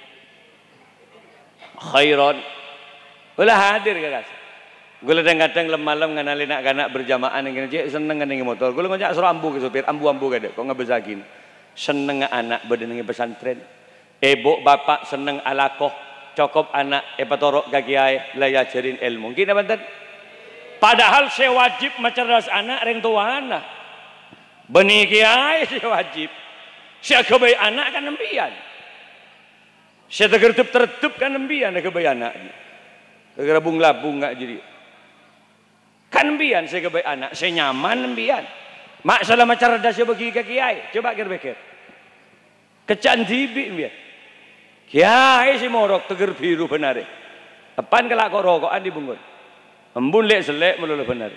Khairon. Gue hadir ke kas. Gue kadang-kadang lemah-lemah ngenali nak-anak berjamaah. Yang seneng ngenengi motor. Gue ngajak suruh ambu ke supir. Ambu-ambu kada. Kok ngebesakin. Seneng anak berdengi pesantren. Ibu bapak seneng alakoh. cukup anak epatorok ke kiai layajarin ilmu. Gini benten. Padahal saya wajib mencerdas anak reng tua anak. Beni kiai saya wajib. Saya kebaik anak kan nembian. Saya tergertup tertup kan nembian kebaik anak. Kegerabung labung nggak jadi. Kan nembian saya kebaik anak. Saya nyaman nembian. Mak selama cerdas saya bagi ke kiai. Coba kira-kira. Kecan tibi nembian. Kiai si morok teger biru benar. Apaan kelak kok rokokan di bungkun. Embun lek selek melulu benar.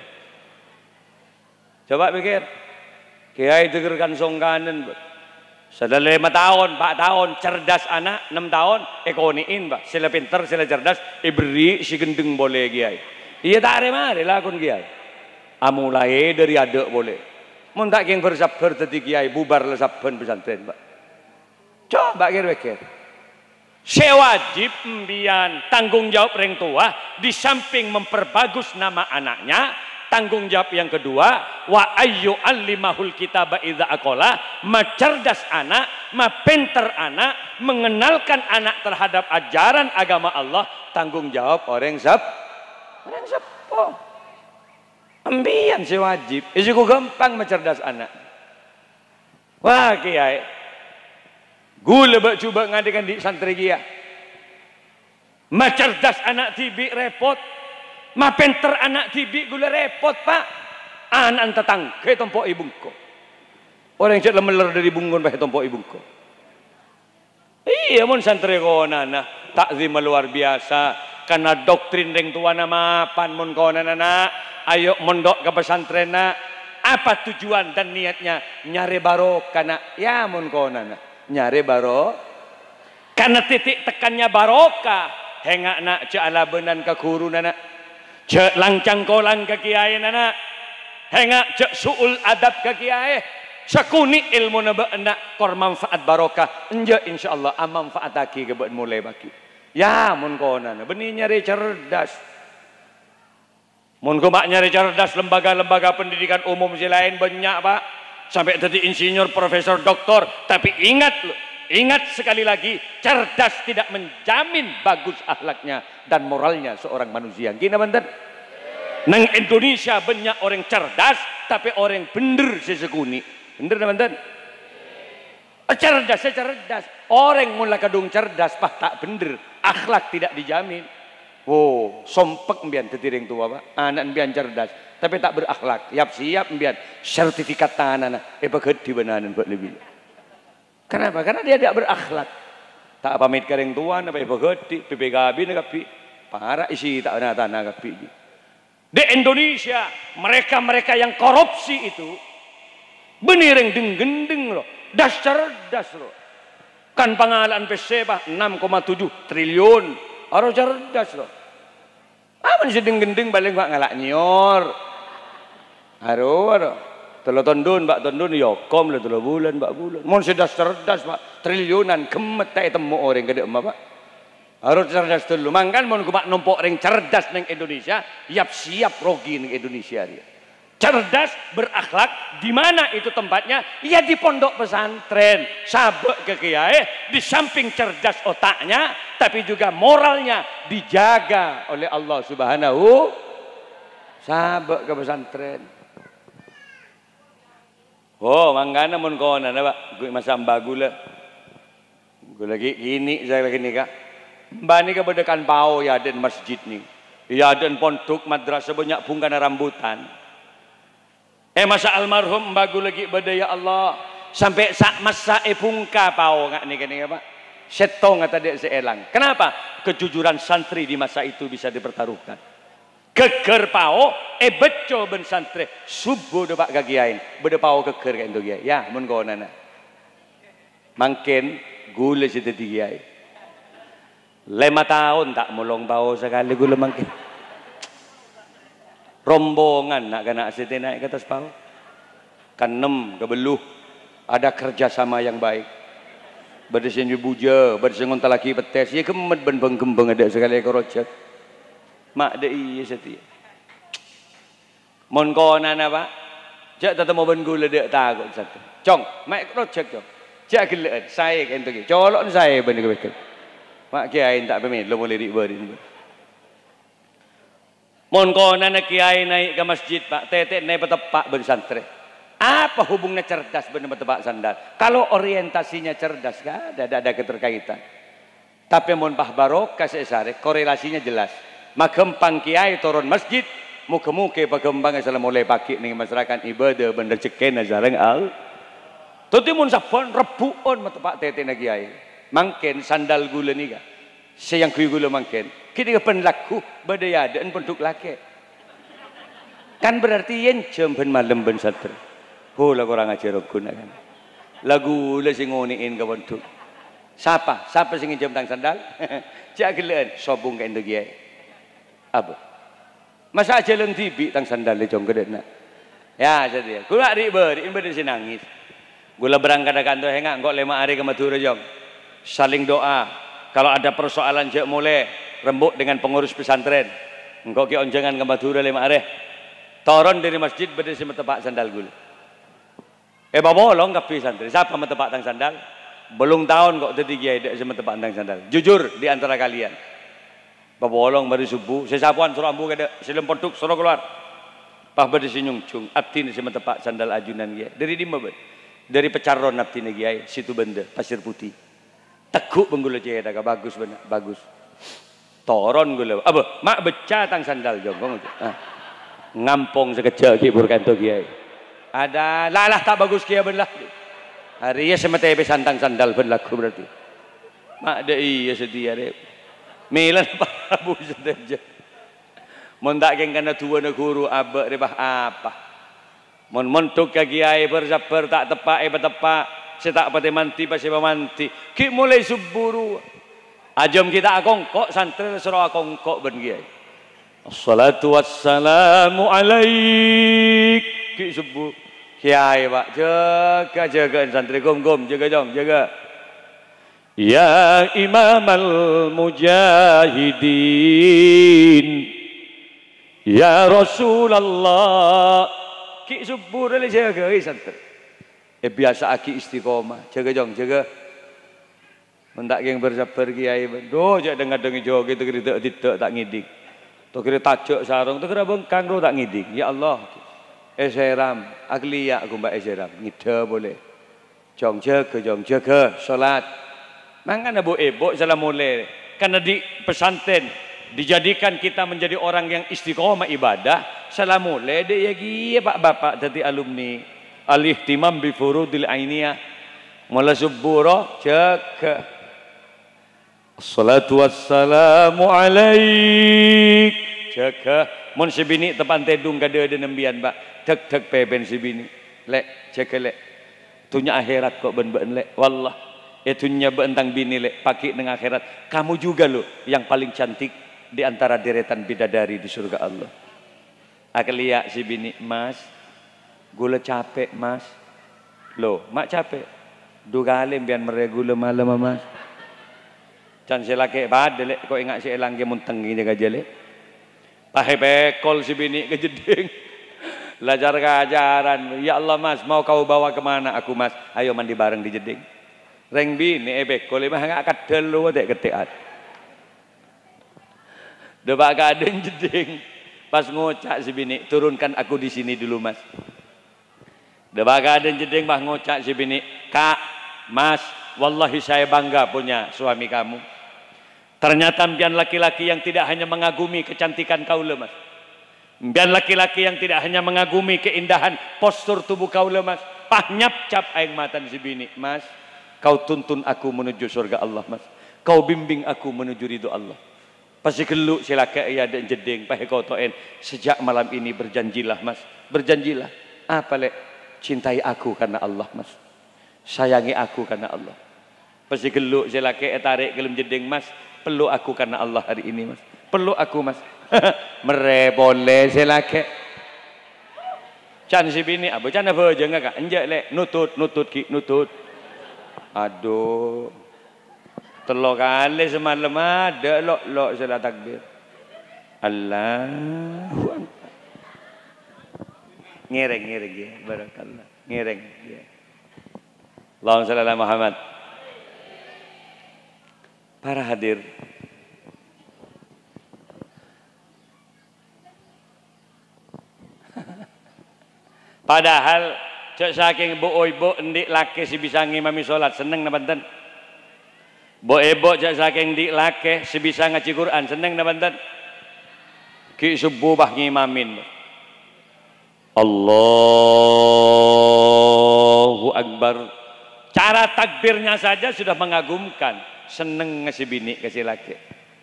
Coba pikir. Kiai tegerkan songkanan. Sudah lima tahun, empat tahun, cerdas anak, enam tahun, ekoniin, Pak. Sila pinter, sila cerdas, iberi si gendeng boleh kiai. Iya tak ada mari lakon kiai. Amulai dari adek boleh. Mun tak yang bersabar tadi kiai bubar lesaban pesantren, Pak. Coba kira-kira. Saya wajib mbian tanggung jawab orang tua di samping memperbagus nama anaknya. Tanggung jawab yang kedua, wa ayyu allimahul kitaba idza aqala, macerdas anak, mapenter anak, mengenalkan anak terhadap ajaran agama Allah, tanggung jawab orang sab, orang sepo. Ambian si wajib, isiku gampang mencerdas anak. Wah kiai, gula bak coba ngadakan di santri kia. Macerdas anak tibi repot. Ma penter anak tibi gula repot pak. Anak tetang ke tompok ibungko. Orang yang cek lemeler dari bungkon pakai tompok ibungko. Iya mun santri konana takzim luar biasa. Karena doktrin reng tua nama pan mun konana. Ayo mondok ke pesantren nak. Apa tujuan dan niatnya? Nyari barokah nak. Ya mun konana. Nyari barokah. Karena titik tekannya barokah. Hengak nak cek ala benan ke guru nak. Cek langcang kolang ke kiai nana, hengak cek suul adab ke kiai, sekuni ilmu naba enak kor manfaat barokah, enja insyaallah am manfaat aki ke mulai baki. Ya mun konana, benih nyari cerdas, mun kumak nyari cerdas lembaga-lembaga pendidikan umum si lain banyak pak, sampai jadi insinyur, profesor, doktor, tapi ingat loh. Ingat sekali lagi, cerdas tidak menjamin bagus akhlaknya dan moralnya seorang manusia. Gini benten. Nang Indonesia banyak orang cerdas, tapi orang bener sesekuni. Bener benten. Cerdas, cerdas. Orang mula kadung cerdas, pak tak bener. Akhlak tidak dijamin. Wow, sompek mbian tetiring tua pak. Anak mbian cerdas, tapi tak berakhlak. Siap siap mbian sertifikat tangan anak. Eh pegedi benanan buat lebih. Kenapa? Karena dia tidak berakhlak. Tak pamit kering tuan, apa ibu gede, P P K B nagapi, para isi tak ada tanah nagapi. Di Indonesia, mereka-mereka yang korupsi itu, benereng deng-gendeng loh, das cerdas loh. Kan pangalan P C bah enam koma tujuh triliun, orang cerdas loh. Apa sih deng-gendeng balik nggak ngalak nyor? Aduh, aduh. Telo tondun, mbak tondun, yokom lah telo bulan, mbak bulan. Mon sudah cerdas, pak triliunan, kemet tak temu orang gede emak pak. Harus cerdas dulu. Mangkan mon kumak numpuk orang cerdas neng Indonesia, siap siap rogi neng Indonesia dia. Cerdas, berakhlak, di mana itu tempatnya? Ya di pondok pesantren, sabek ke kiai, di samping cerdas otaknya, tapi juga moralnya dijaga oleh Allah Subhanahu. Sabek ke pesantren. Oh, mangkana mun kona na pak, gue masam bagula. Gue lagi ini saya lagi nih kak. Mbak ni ka bedekan pau ya den masjid ni, ya den pondok madrasah banyak bungkana rambutan. Eh masa almarhum mbak gue lagi beda ya Allah sampai sak masa e bungka pau nggak nih kini pak. Setong kata dia seelang. Kenapa? Kejujuran santri di masa itu bisa dipertaruhkan. Keker pao e beco ben santri subuh do pak gagiain bede pao keker kan kiai ya mun konana mangken gula si tadi kiai lima tahun tak mulong pao sekali gula mangken rombongan nak kena siti naik ke atas pao kanem kebeluh ada kerjasama yang baik berdesin buja berdesin talaki petes ya kemet ben benggembeng ada sekali korojat mak de iya setia. Mon kona na pak, cak tetap mau bengula dek takut satu. Cong, mak project cong, cak gelet saya kan tu, colok saya bener bener. Mak kiai tak pemil lo boleh riba di sini. Mon kona na kiai naik ke masjid Pak, tetek naik petepak bersantren. Apa hubungnya cerdas benar bertebak sandal? Kalau orientasinya cerdas, gak ada, ada, ada keterkaitan. Tapi mon pah barokah sesare, korelasinya jelas. Makempang kiai turun masjid, muka-muka pakembang asal mulai pakai nih masyarakat ibadah bener ceken azareng al. Tuti mun safon rebuon matepak tete na kiai. Mangken sandal gula nih gak. Sayang kuy gula mangken. Kita penlaku badaya dan penduk laki. Kan berarti yen jam ben malam ben satre. Oh lah kurang ajar guna kan. Lagu lah sing ngoniin kawan tu. Siapa? Siapa sing jam tang sandal? Cak geleen sobung ka endo kiai. Apa? Masa aja leng tibi tang sandal le jong gedena. Ya jadi. Kula riba, riba di nangis. Gula berangkat ke kantor hengak ngok lima hari ke Madura jong. Saling doa. Kalau ada persoalan jek mulai rembuk dengan pengurus pesantren. Engkau ke onjangan ke Madura lima hari. Turun dari masjid berdiri metepak sandal gula. Eh babolong kapi santri. Siapa metepak tang sandal? Belum tahun kok tadi kiai dek metepak tang sandal. Jujur di antara kalian. Babolong mari subuh. Sesapuan suruh ambu kada. Silem poduk suruh keluar. Pah berdiri sinyung cung. Abdi ni metepak sandal ajunan kiai. Dari di mana? Dari pecaron abdi ni kiai. Situ benda pasir putih. Teguk penggula kiai dah bagus benar bagus. Toron gula. Apa? Mak beca tang sandal jongkong. Ah. Ngampong sekejap kibur kantor kiai. Ada lalah tak bagus kiai belah. Hari ya semata ebe santang sandal ben laku berarti. Mak de iya sedia de. Melan Prabu sedaja. Mon tak geng kana tua na guru abek de bah apa. Mon montuk ka kiai bersabar tak tepak e tepak. Setak pate manti pase manti. Ki mulai suburu. Ajam kita akongkok santri suruh akongkok ben kiai. Assalatu wassalamu alaik. Ki subuh kiai pak jaga jaga santri gom gom jaga jong jaga. Ya imamal mujahidin. Ya Rasulullah. Ki subuh le jaga santri. Eh biasa aki istiqomah jaga jong jaga. Mendak yang bersabar kiai do jak dengar-dengar jo gitu gitu tidak tak ngidik. Tu kira tajuk sarung tu kira bengkang do tak ngidik. Ya Allah. Eseram agliya aku mbak eseram ngida boleh. Jong jaga jong jaga salat. Mangan abu ebo salam mulai. Karena di pesantren dijadikan kita menjadi orang yang istiqomah ibadah. Salam mulai de yagi pak bapak jadi alumni al-ihtimam bi furudil ainiyah. Mula suburo jaga. Assalatu wassalamu alaik. Jaga. Mun sebini tepan tedung kada ada nembian pak. Tek tek peben sebini. Lek jaga lek. Tunya akhirat kok ben-ben lek. Wallah. Itunya bentang bini lek. Pakai dengan akhirat. Kamu juga loh yang paling cantik di antara deretan bidadari di surga Allah. Aku lihat si bini, mas. Gula capek mas. Loh, mak capek. Dua kali biar meregula malam mas. Can selake badel kok ingat si elang ke munteng gini aja le. Pakai pekol si bini ke jeding. Belajar keajaran. Ya Allah mas, mau kau bawa kemana aku mas? Ayo mandi bareng di jeding. Reng bini e pekol mah ngak kadel lu dek keteat. Debak kadeng jeding. Pas ngocak si bini, turunkan aku di sini dulu mas. Debak kadeng jeding bah ngocak si bini, kak, mas, wallahi saya bangga punya suami kamu. Ternyata mbian laki-laki yang tidak hanya mengagumi kecantikan kau lemas. Mbian laki-laki yang tidak hanya mengagumi keindahan postur tubuh kau lemas. Pah nyap cap aing matan si bini. Mas, kau tuntun aku menuju surga Allah mas. Kau bimbing aku menuju ridho Allah. Pasti geluk silaka iya dan jeding. Pah kau toen. Sejak malam ini berjanjilah mas. Berjanjilah. Apa lek? Cintai aku karena Allah mas. Sayangi aku karena Allah. Pasti geluk silaka tarik gelem jeding mas. Peluk aku karena Allah hari ini mas. Peluk aku mas. Mere boleh silake. Can si bini apa can apa aja enggak enjak lek nutut nutut ki nutut. Aduh. Telok kali semalam ada lok lok salat takbir. Allahu Akbar. Ngereng ngereng ya barakallah. Ngereng ya. Allahumma shalli ala Muhammad. Para hadir, padahal cek saking bu ibu ndik laki si bisa ngimami sholat seneng nabanten. Bu ibu cek saking ndik laki si bisa ngaji Quran seneng nabanten. Ki subuh bah ngimamin. Allahu Akbar. Cara takbirnya saja sudah mengagumkan. Seneng ngasih bini kasih laki.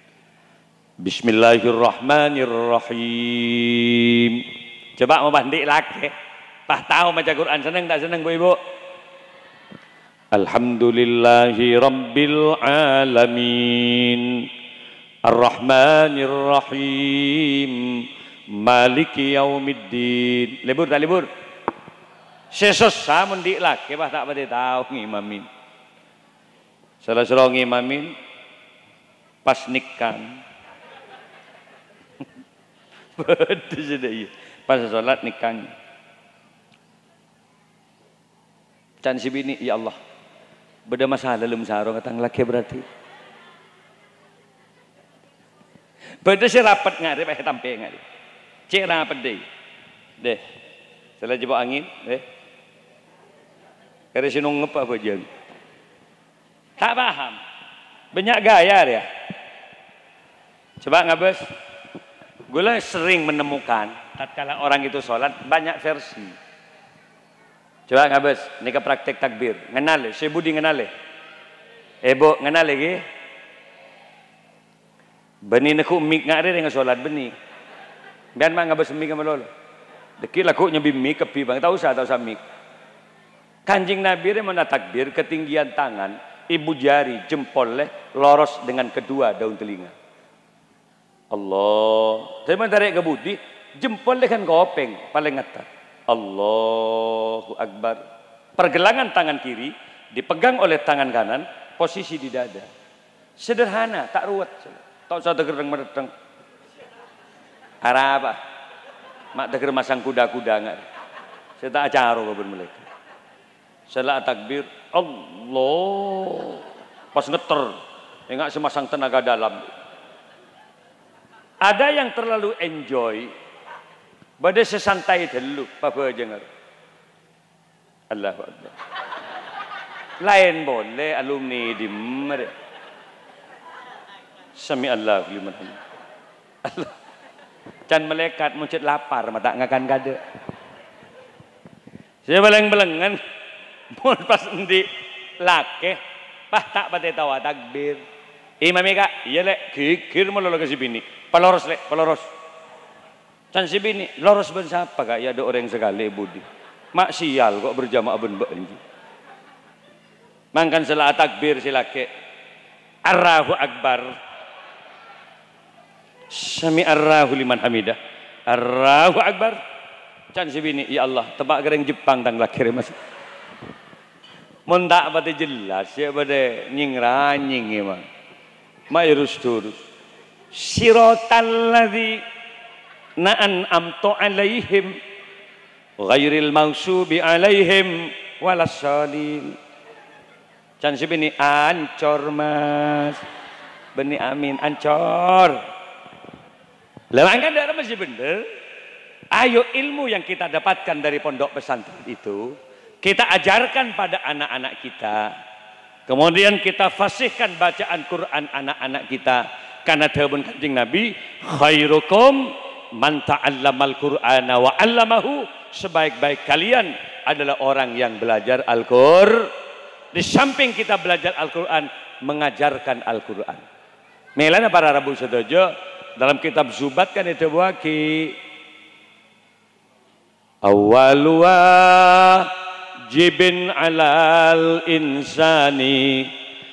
Bismillahirrahmanirrahim. Coba mau bandik laki. Pah tahu baca Quran seneng tak seneng bu ibu? Alhamdulillahi rabbil alamin. Ar-Rahmanir-Rahim. Maliki yaumiddin. Libur tak libur? Sesos samun dik laki bah tak pada tahu ngimamin. Salah-salah ngimamin pas nikah. Betul sudah iya. Pas sholat nikahnya. Can si bini, ya Allah. Beda masalah lem sarong katang laki berarti. Beda si rapat ngari pakai tampe ngari. Cek rapat deh. Deh. Setelah jebak angin, deh. Kare sinong ngapa apa jeng. Tak paham. Banyak gaya dia. Coba ngabes. Gula sering menemukan tatkala orang itu sholat banyak versi. Coba ngabes, ini ke praktek takbir. Ngenal, saya budi ngenal. Ebo ngenal lagi. Beni neku mik ngare dengan sholat beni. Biar mak ngabes mik ngamalol. Deki laku nyebi mik kepi bang. Tahu sah tahu sah mik. Kanjing Nabi ini mana takbir ketinggian tangan, ibu jari jempol leh loros dengan kedua daun telinga. Allah. Tapi dari kebudi jempol leh kan kopeng paling atas. Allahu Akbar. Pergelangan tangan kiri dipegang oleh tangan kanan, posisi di dada. Sederhana, tak ruwet. Tak usah deger mereteng. Arah apa? Mak deger masang kuda-kuda enggak? Saya tak acara kabar mereka. Setelah takbir, Allah. Pas ngeter, enggak semasang tenaga dalam. Ada yang terlalu enjoy. Bade sesantai dulu, apa jengar. Allahu Akbar. Lain boleh alumni di mer. Sami Allah liman hamid. Allah. Can malaikat muncul lapar mata ngakan gade. Saya beleng-belengan mun pas endi lake pah tak pate tawa takbir. Imam Eka, iya lek gigir mulu ke si bini. Paloros lek, paloros. Can si bini, loros ben siapa kak? Ya ada orang sekali budi. Mak sial kok berjamaah ben benji. Mangkan salat takbir si laki. Allahu Akbar. Sami Allahu liman hamidah. Allahu Akbar. Can si bini, ya Allah, tebak gereng Jepang tang laki mas. Mun tak pada jelas ya pada nying-ranying emang. Mayrus turus. Siratal ladzi na'an amto alaihim ghairil maghsubi alaihim walassalin. Can si bini ancor mas. Beni amin ancor. Lewangkan darah masih bener. Ayo ilmu yang kita dapatkan dari pondok pesantren itu kita ajarkan pada anak-anak kita. Kemudian kita fasihkan bacaan Quran anak-anak kita. Karena dawuh Kanjeng Nabi, khairukum man ta'allamal Qur'ana wa 'allamahu. Sebaik-baik kalian adalah orang yang belajar Al-Qur'an. Di samping kita belajar Al-Qur'an, mengajarkan Al-Qur'an. Melana para Rabu sedojo dalam kitab Zubat kan itu waki awwalu wajibin 'alal insani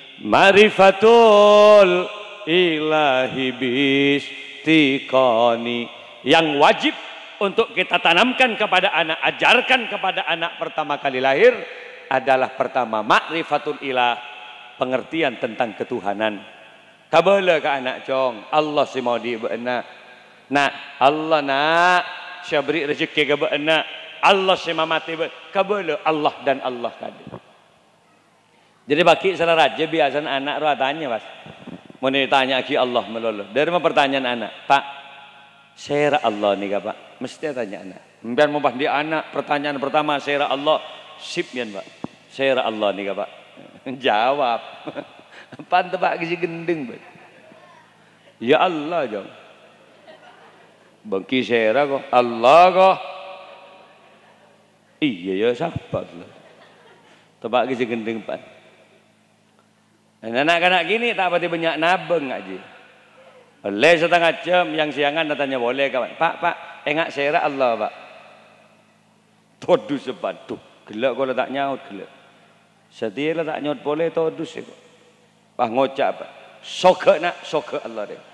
marifatul ilahi bistiqani. Yang wajib untuk kita tanamkan kepada anak, ajarkan kepada anak pertama kali lahir adalah pertama ma'rifatul ilah, pengertian tentang ketuhanan. Kabala ke anak cong, Allah si mau di benak. Nak, Allah nak, syabri rezeki ke benak. Allah si mamati kabala Allah dan Allah kada. Jadi baki salah raja biasa anak ruatannya mas. Mau ditanya lagi Allah melulu. Dari mana pertanyaan anak? Pak, sera Allah nih Pak. Mesti tanya anak. Biar mau dia anak. Pertanyaan pertama sera Allah. Sip ya Pak. Sera Allah nih Pak. Jawab. Apaan tebak kisi gendeng Pak. Ya Allah jom. Bangki sera kok. Allah kok. Iya ya sahabat lah. Tebak kisi gendeng Pak. Anak-anak gini tak pati banyak nabeng aja. Oleh setengah jam yang siangan datanya boleh kawan. Pak, pak, enggak sera Allah pak. Todus sepatu. Gelak kalau tak nyaut gelak. Setia tak nyaut boleh todus. Pak ngocap pak. Soke nak, soke Allah deh.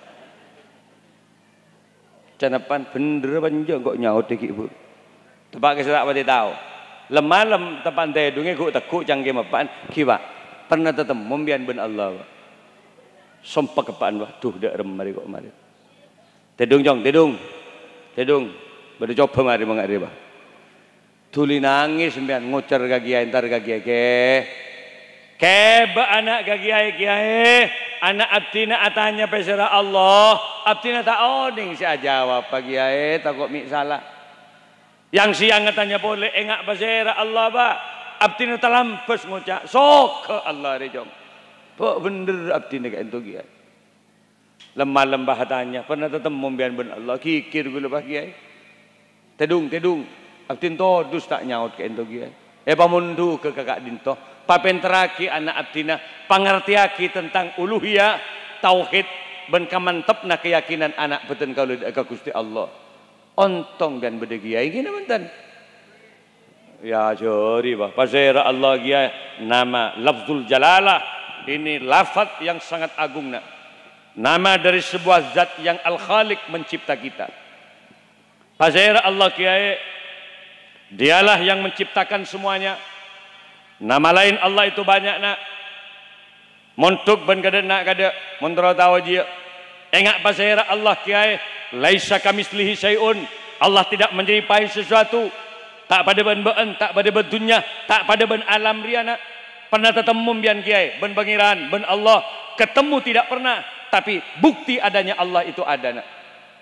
Canapan bener panjang kok nyaut dek ibu. Tebak keserak pati tahu. Lemah lem tepan tedungnya kok tekuk canggih mapan. Kiba. Pernah tetap membian ben Allah. Sompak kepaan wah tuh dak rem mari kok mari. Tedung jong, tedung. Tedung. Bade coba mari mangari bah. Tuli nangis sembian ngocer ka kiai entar ka kiai ke. Keba anak ka kiai kiai, anak abdina atanya pesera Allah. Abdina tak oning si jawab pa kiai takut mi salah. Yang siang katanya boleh engak pesera Allah bah. Abdi nu talampes ngucap sok ke Allah rejong. Pok bener abdi ni kat entu kiai. Lemah lembah tanya pernah tetemu bian ben Allah kikir gula bah kiai. Tedung tedung abdi to dus tak nyaut kat entu kiai. Eh pamundu ke kakak dinto. Papen teraki anak abdina pangertiaki tentang uluhiyah tauhid ben kamantepna keyakinan anak beten kalau ka Gusti Allah. Ontong dan bede kiai gini benten. Ya jori bah. Pasera Allah kia nama lafzul jalalah. Ini lafaz yang sangat agung nak. Nama dari sebuah zat yang al-khaliq mencipta kita. Pasera Allah kia dialah yang menciptakan semuanya. Nama lain Allah itu banyak nak. Montuk ben kada nak kada. Montro tahu dia. Engak pasera Allah kia laisa kamislihi syai'un. Allah tidak menyerupai sesuatu. Tak pada ben ben, tak pada ben dunia, tak pada ben alam riana. Pernah ketemu bian kiai, ben pangeran, ben Allah, ketemu tidak pernah, tapi bukti adanya Allah itu ada nak.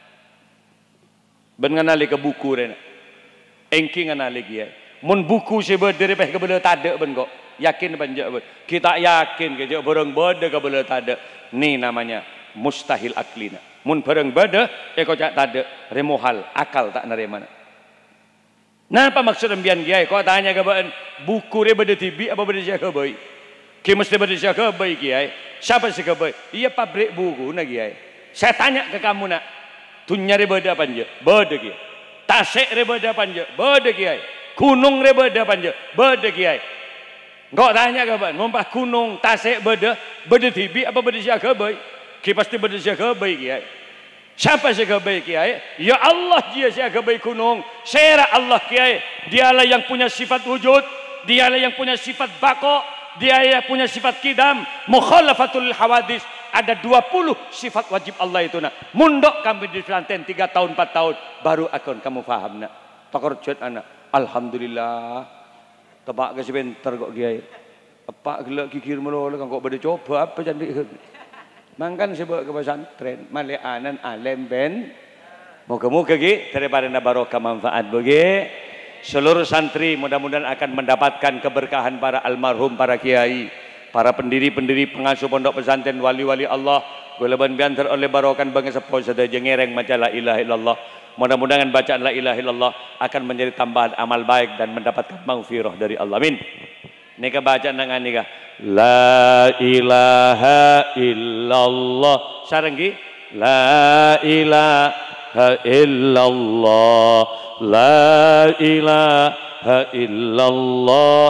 Ben nganali ke buku rena. Engki nganali kiai. Mun buku sebe dari peh ke bela tade ben kok. Yakin ben je ben. Kita yakin ke je borong bode ke bela tade. Ni namanya mustahil aklina. Mun borong bode e kok cak tade, remohal, akal tak nerima nak. Nah apa maksud ambian kiai? Kau tanya ke bahan buku dia berde tibi apa berde jaga bayi? Ki mesti berde jaga bayi kiai. Siapa sih ke bayi? Iya pabrik buku nak kiai. Saya tanya ke kamu nak, dunia dia berde apa je? Berde kiai. Tasik dia berde apa je? Berde kiai. Gunung dia berde apa je? Berde kiai. Kau tanya ke bahan, mumpah gunung tasik berde, berde tibi apa berde jaga bayi? Ki pasti berde jaga bayi kiai. Siapa sih kebaik kiai? Ya Allah dia sih kebaik gunung. Sera Allah kiai. Dialah yang punya sifat wujud. Dialah yang punya sifat bako. Dia yang punya sifat kidam. Mukhalafatul hawadis. Ada dua puluh sifat wajib Allah itu nak. Mundok kami di Kelantan tiga tahun empat tahun baru akan kamu faham nak. Takarjut anak. Alhamdulillah. Tebak ke sebentar kok kiai. Apa gelak kikir melolo kan kok pada coba apa cantik. Mangkan sebab ke pesantren malianan alim ben moga-moga gi daripada barokah manfaat bagi seluruh santri mudah-mudahan akan mendapatkan keberkahan para almarhum para kiai para pendiri-pendiri pengasuh pondok pesantren wali-wali Allah golaban biantar oleh barokan bangsa sepo sedaya ngereng maca la ilaha illallah mudah-mudahan bacaan la ilaha illallah akan menjadi tambahan amal baik dan mendapatkan maghfirah dari Allah amin. Nika bacaan nang nika la ilaha illallah sarenggi la ilaha illallah la ilaha illallah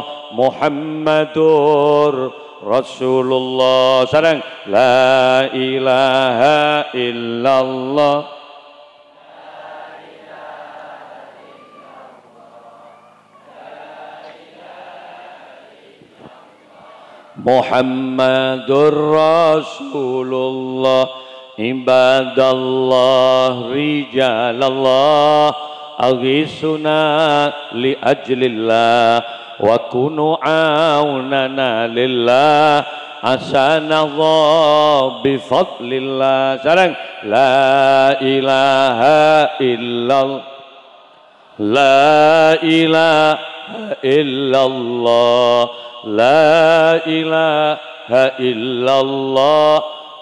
Muhammadur Rasulullah sareng la ilaha illallah Muhammadur Rasulullah ibadallah rijalallah aghisuna li ajlillah wa kunu aunana lillah asanallah bifadlillah. Sarang la ilaha illallah, la ilaha illallah, la ilaha illallah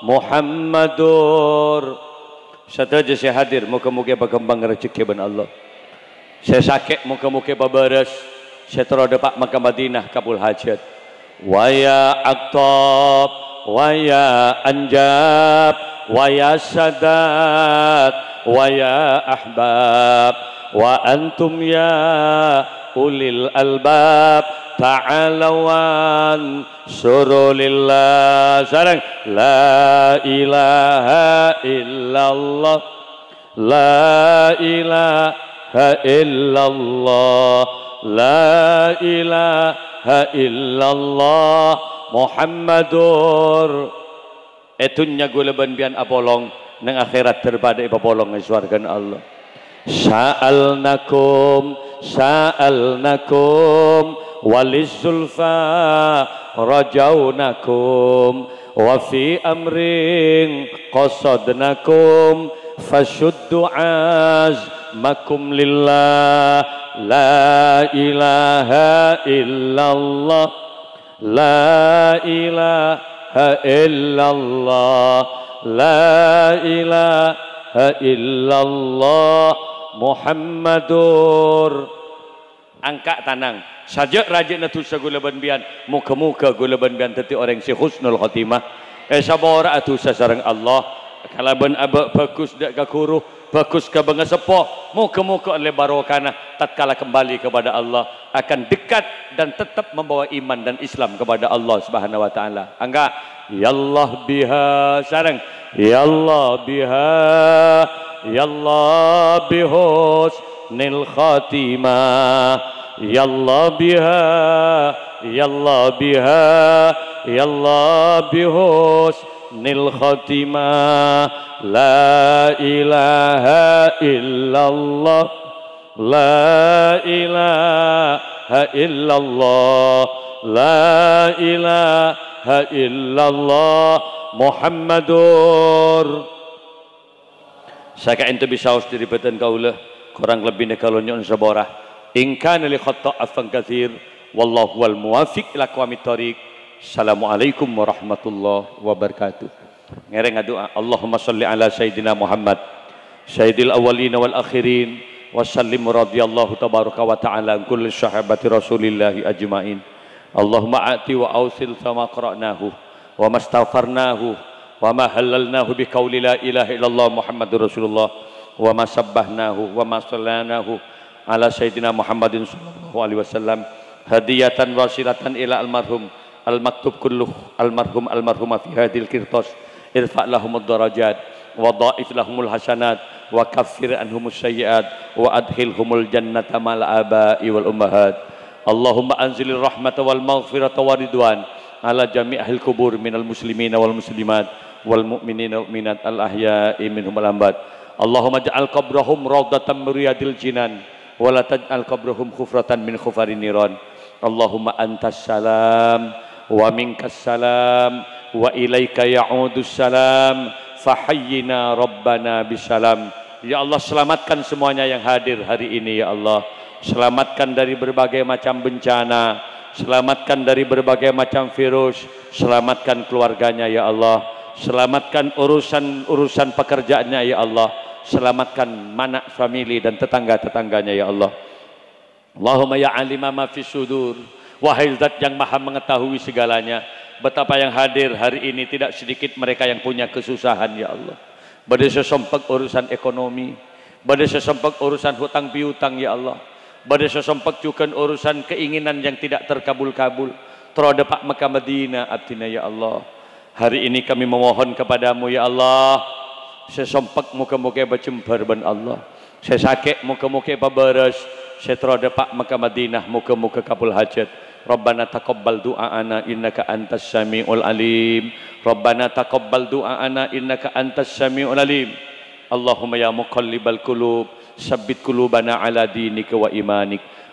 Muhammadur. Satu aja saya hadir, muka-muka berkembang rezeki ben Allah. Saya sakit, muka-muka berberes. Saya terada pak Makkah Madinah kabul hajat. Waya aktab, waya anjab, waya sadat, waya ahbab, wa antum ya ulil albab, ta'alawan surulillah. Sarang la ilaha illallah, la ilaha illallah, la ilaha illallah Muhammadur. Etunya gula banbian apolong nang akhirat terpada ipapolong ng swargan Allah. Sa'alnakum sa'alnakum walizulfa rajaunakum wa fi amrin qasadnakum fashuddu azmakum lillah. La ilaha illallah, la ilaha illallah, la ilaha illallah Muhammadur. Angka tanang sajak rajin atu sagula banbian muka-muka gula banbian teti orang si husnul khatimah. Eh sabora atu sasarang Allah kalaban abak bagus dak kakuruh bagus ke bangga sepoh muka-muka oleh barokana tatkala kembali kepada Allah akan dekat dan tetap membawa iman dan Islam kepada Allah Subhanahu wa taala. Angka ya Allah biha sarang ya Allah biha ya Allah bihus nil khatimah, ya Allah biha ya Allah biha ya Allah bihus nil khatimah. La ilaha illallah, la ilaha illallah, la ilaha illallah Muhammadur. Saka ente bisa us diribatan kaulah kurang lebih ne kalau nyon saborah. In kana li khata' afan katsir wallahu wal muwafiq ila aqwamit thoriq. Assalamualaikum warahmatullahi wabarakatuh. Ngereng doa Allahumma salli ala sayyidina Muhammad sayyidil awwalin wal akhirin wa sallim radhiyallahu tabaraka wa ta'ala an kulli sahabati rasulillahi ajmain. Allahumma ati wa ausil sama qara'nahu wa mastaghfarnahu wa ma halalnahu bi qauli la ilaha illallah Muhammadur Rasulullah wa ma sabbahnahu wa ma sallanahu ala sayyidina Muhammadin sallallahu alaihi wasallam hadiyatan wasilatan ila almarhum al-maktub kulluh almarhum almarhumah fi hadil kirtas irfa' lahumud darajat wa dha'if lahumul hasanat wa kaffir anhumus sayyiat wa adkhilhumul jannata mal aba'i wal ummahat. Allahumma anzilir rahmata wal maghfirata wa ridwan ala jami'il kubur minal muslimina wal muslimat wal mu'minina wal mu'minat al ahya'i minhum al amwat. Allahumma ja'al qabrahum rawdatan min riyadil jinan wa la taj'al qabrahum khufratan min khufarin niran. Allahumma antas salam wa minkas salam wa ilaika ya'udus salam fahayyina rabbana bisalam. Ya Allah, selamatkan semuanya yang hadir hari ini ya Allah. Selamatkan dari berbagai macam bencana, selamatkan dari berbagai macam virus, selamatkan keluarganya ya Allah, selamatkan urusan-urusan pekerjaannya ya Allah, selamatkan manak famili dan tetangga-tetangganya ya Allah. Allahumma ya alima ma fi sudur, wahai zat yang maha mengetahui segalanya. Betapa yang hadir hari ini tidak sedikit mereka yang punya kesusahan ya Allah. Badai sesempek urusan ekonomi, badai sesempek urusan hutang piutang ya Allah, badai sesempek juga urusan keinginan yang tidak terkabul-kabul. Terhadap Pak Makkah Madinah abdina ya Allah. Hari ini kami memohon kepadamu ya Allah. Sesempek muka-muka berjembar ban Allah. Saya sakit muka-muka babaras. Saya terhadap Pak Makkah Madinah muka-muka kabul hajat. Rabbana taqabbal du'aana innaka antas samiul alim. Rabbana taqabbal du'aana innaka antas samiul alim. Allahumma ya muqallibal qulub, sabbit qulubana ala dinika wa imanik.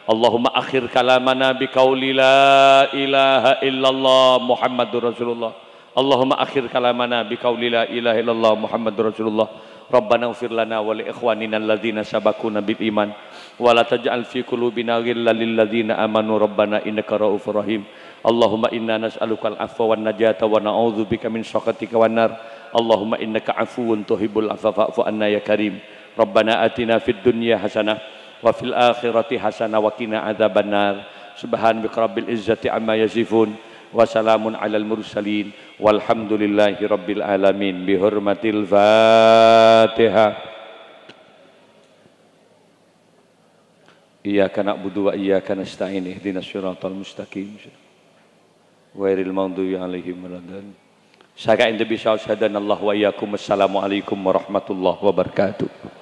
Allahumma akhir kalamana biqauli la ilaha illallah Muhammadur Rasulullah. Allahumma akhir kalamana biqauli la ilaha illallah Muhammadur Rasulullah. Rabbana ighfir lana wa li ikhwanina alladzina sabaquna bil iman wa la taj'al fi qulubina ghillan lil ladzina amanu rabbana innaka ra'ufur rahim. Allahumma inna nas'aluka al-'afwa wan najata wa na'udzubika min sakhatika wan nar. Allahumma innaka 'afuwun tuhibbul 'afwa fa'fu anna ya karim. Rabbana atina fid dunya hasanah wa fil akhirati hasanah wa qina adzabannar. Subhanaka rabbil izzati amma yasifun wa salamun alal mursalin walhamdulillahi rabbil alamin. Bi hurmatil Fatihah. Iyyaka na'budu wa iyyaka nasta'in ihdinas siratal mustaqim ghairil maghdubi 'alaihim waladdallin. Saka inda bisa syahadana Allah wa iyyakum. Assalamualaikum warahmatullahi wabarakatuh.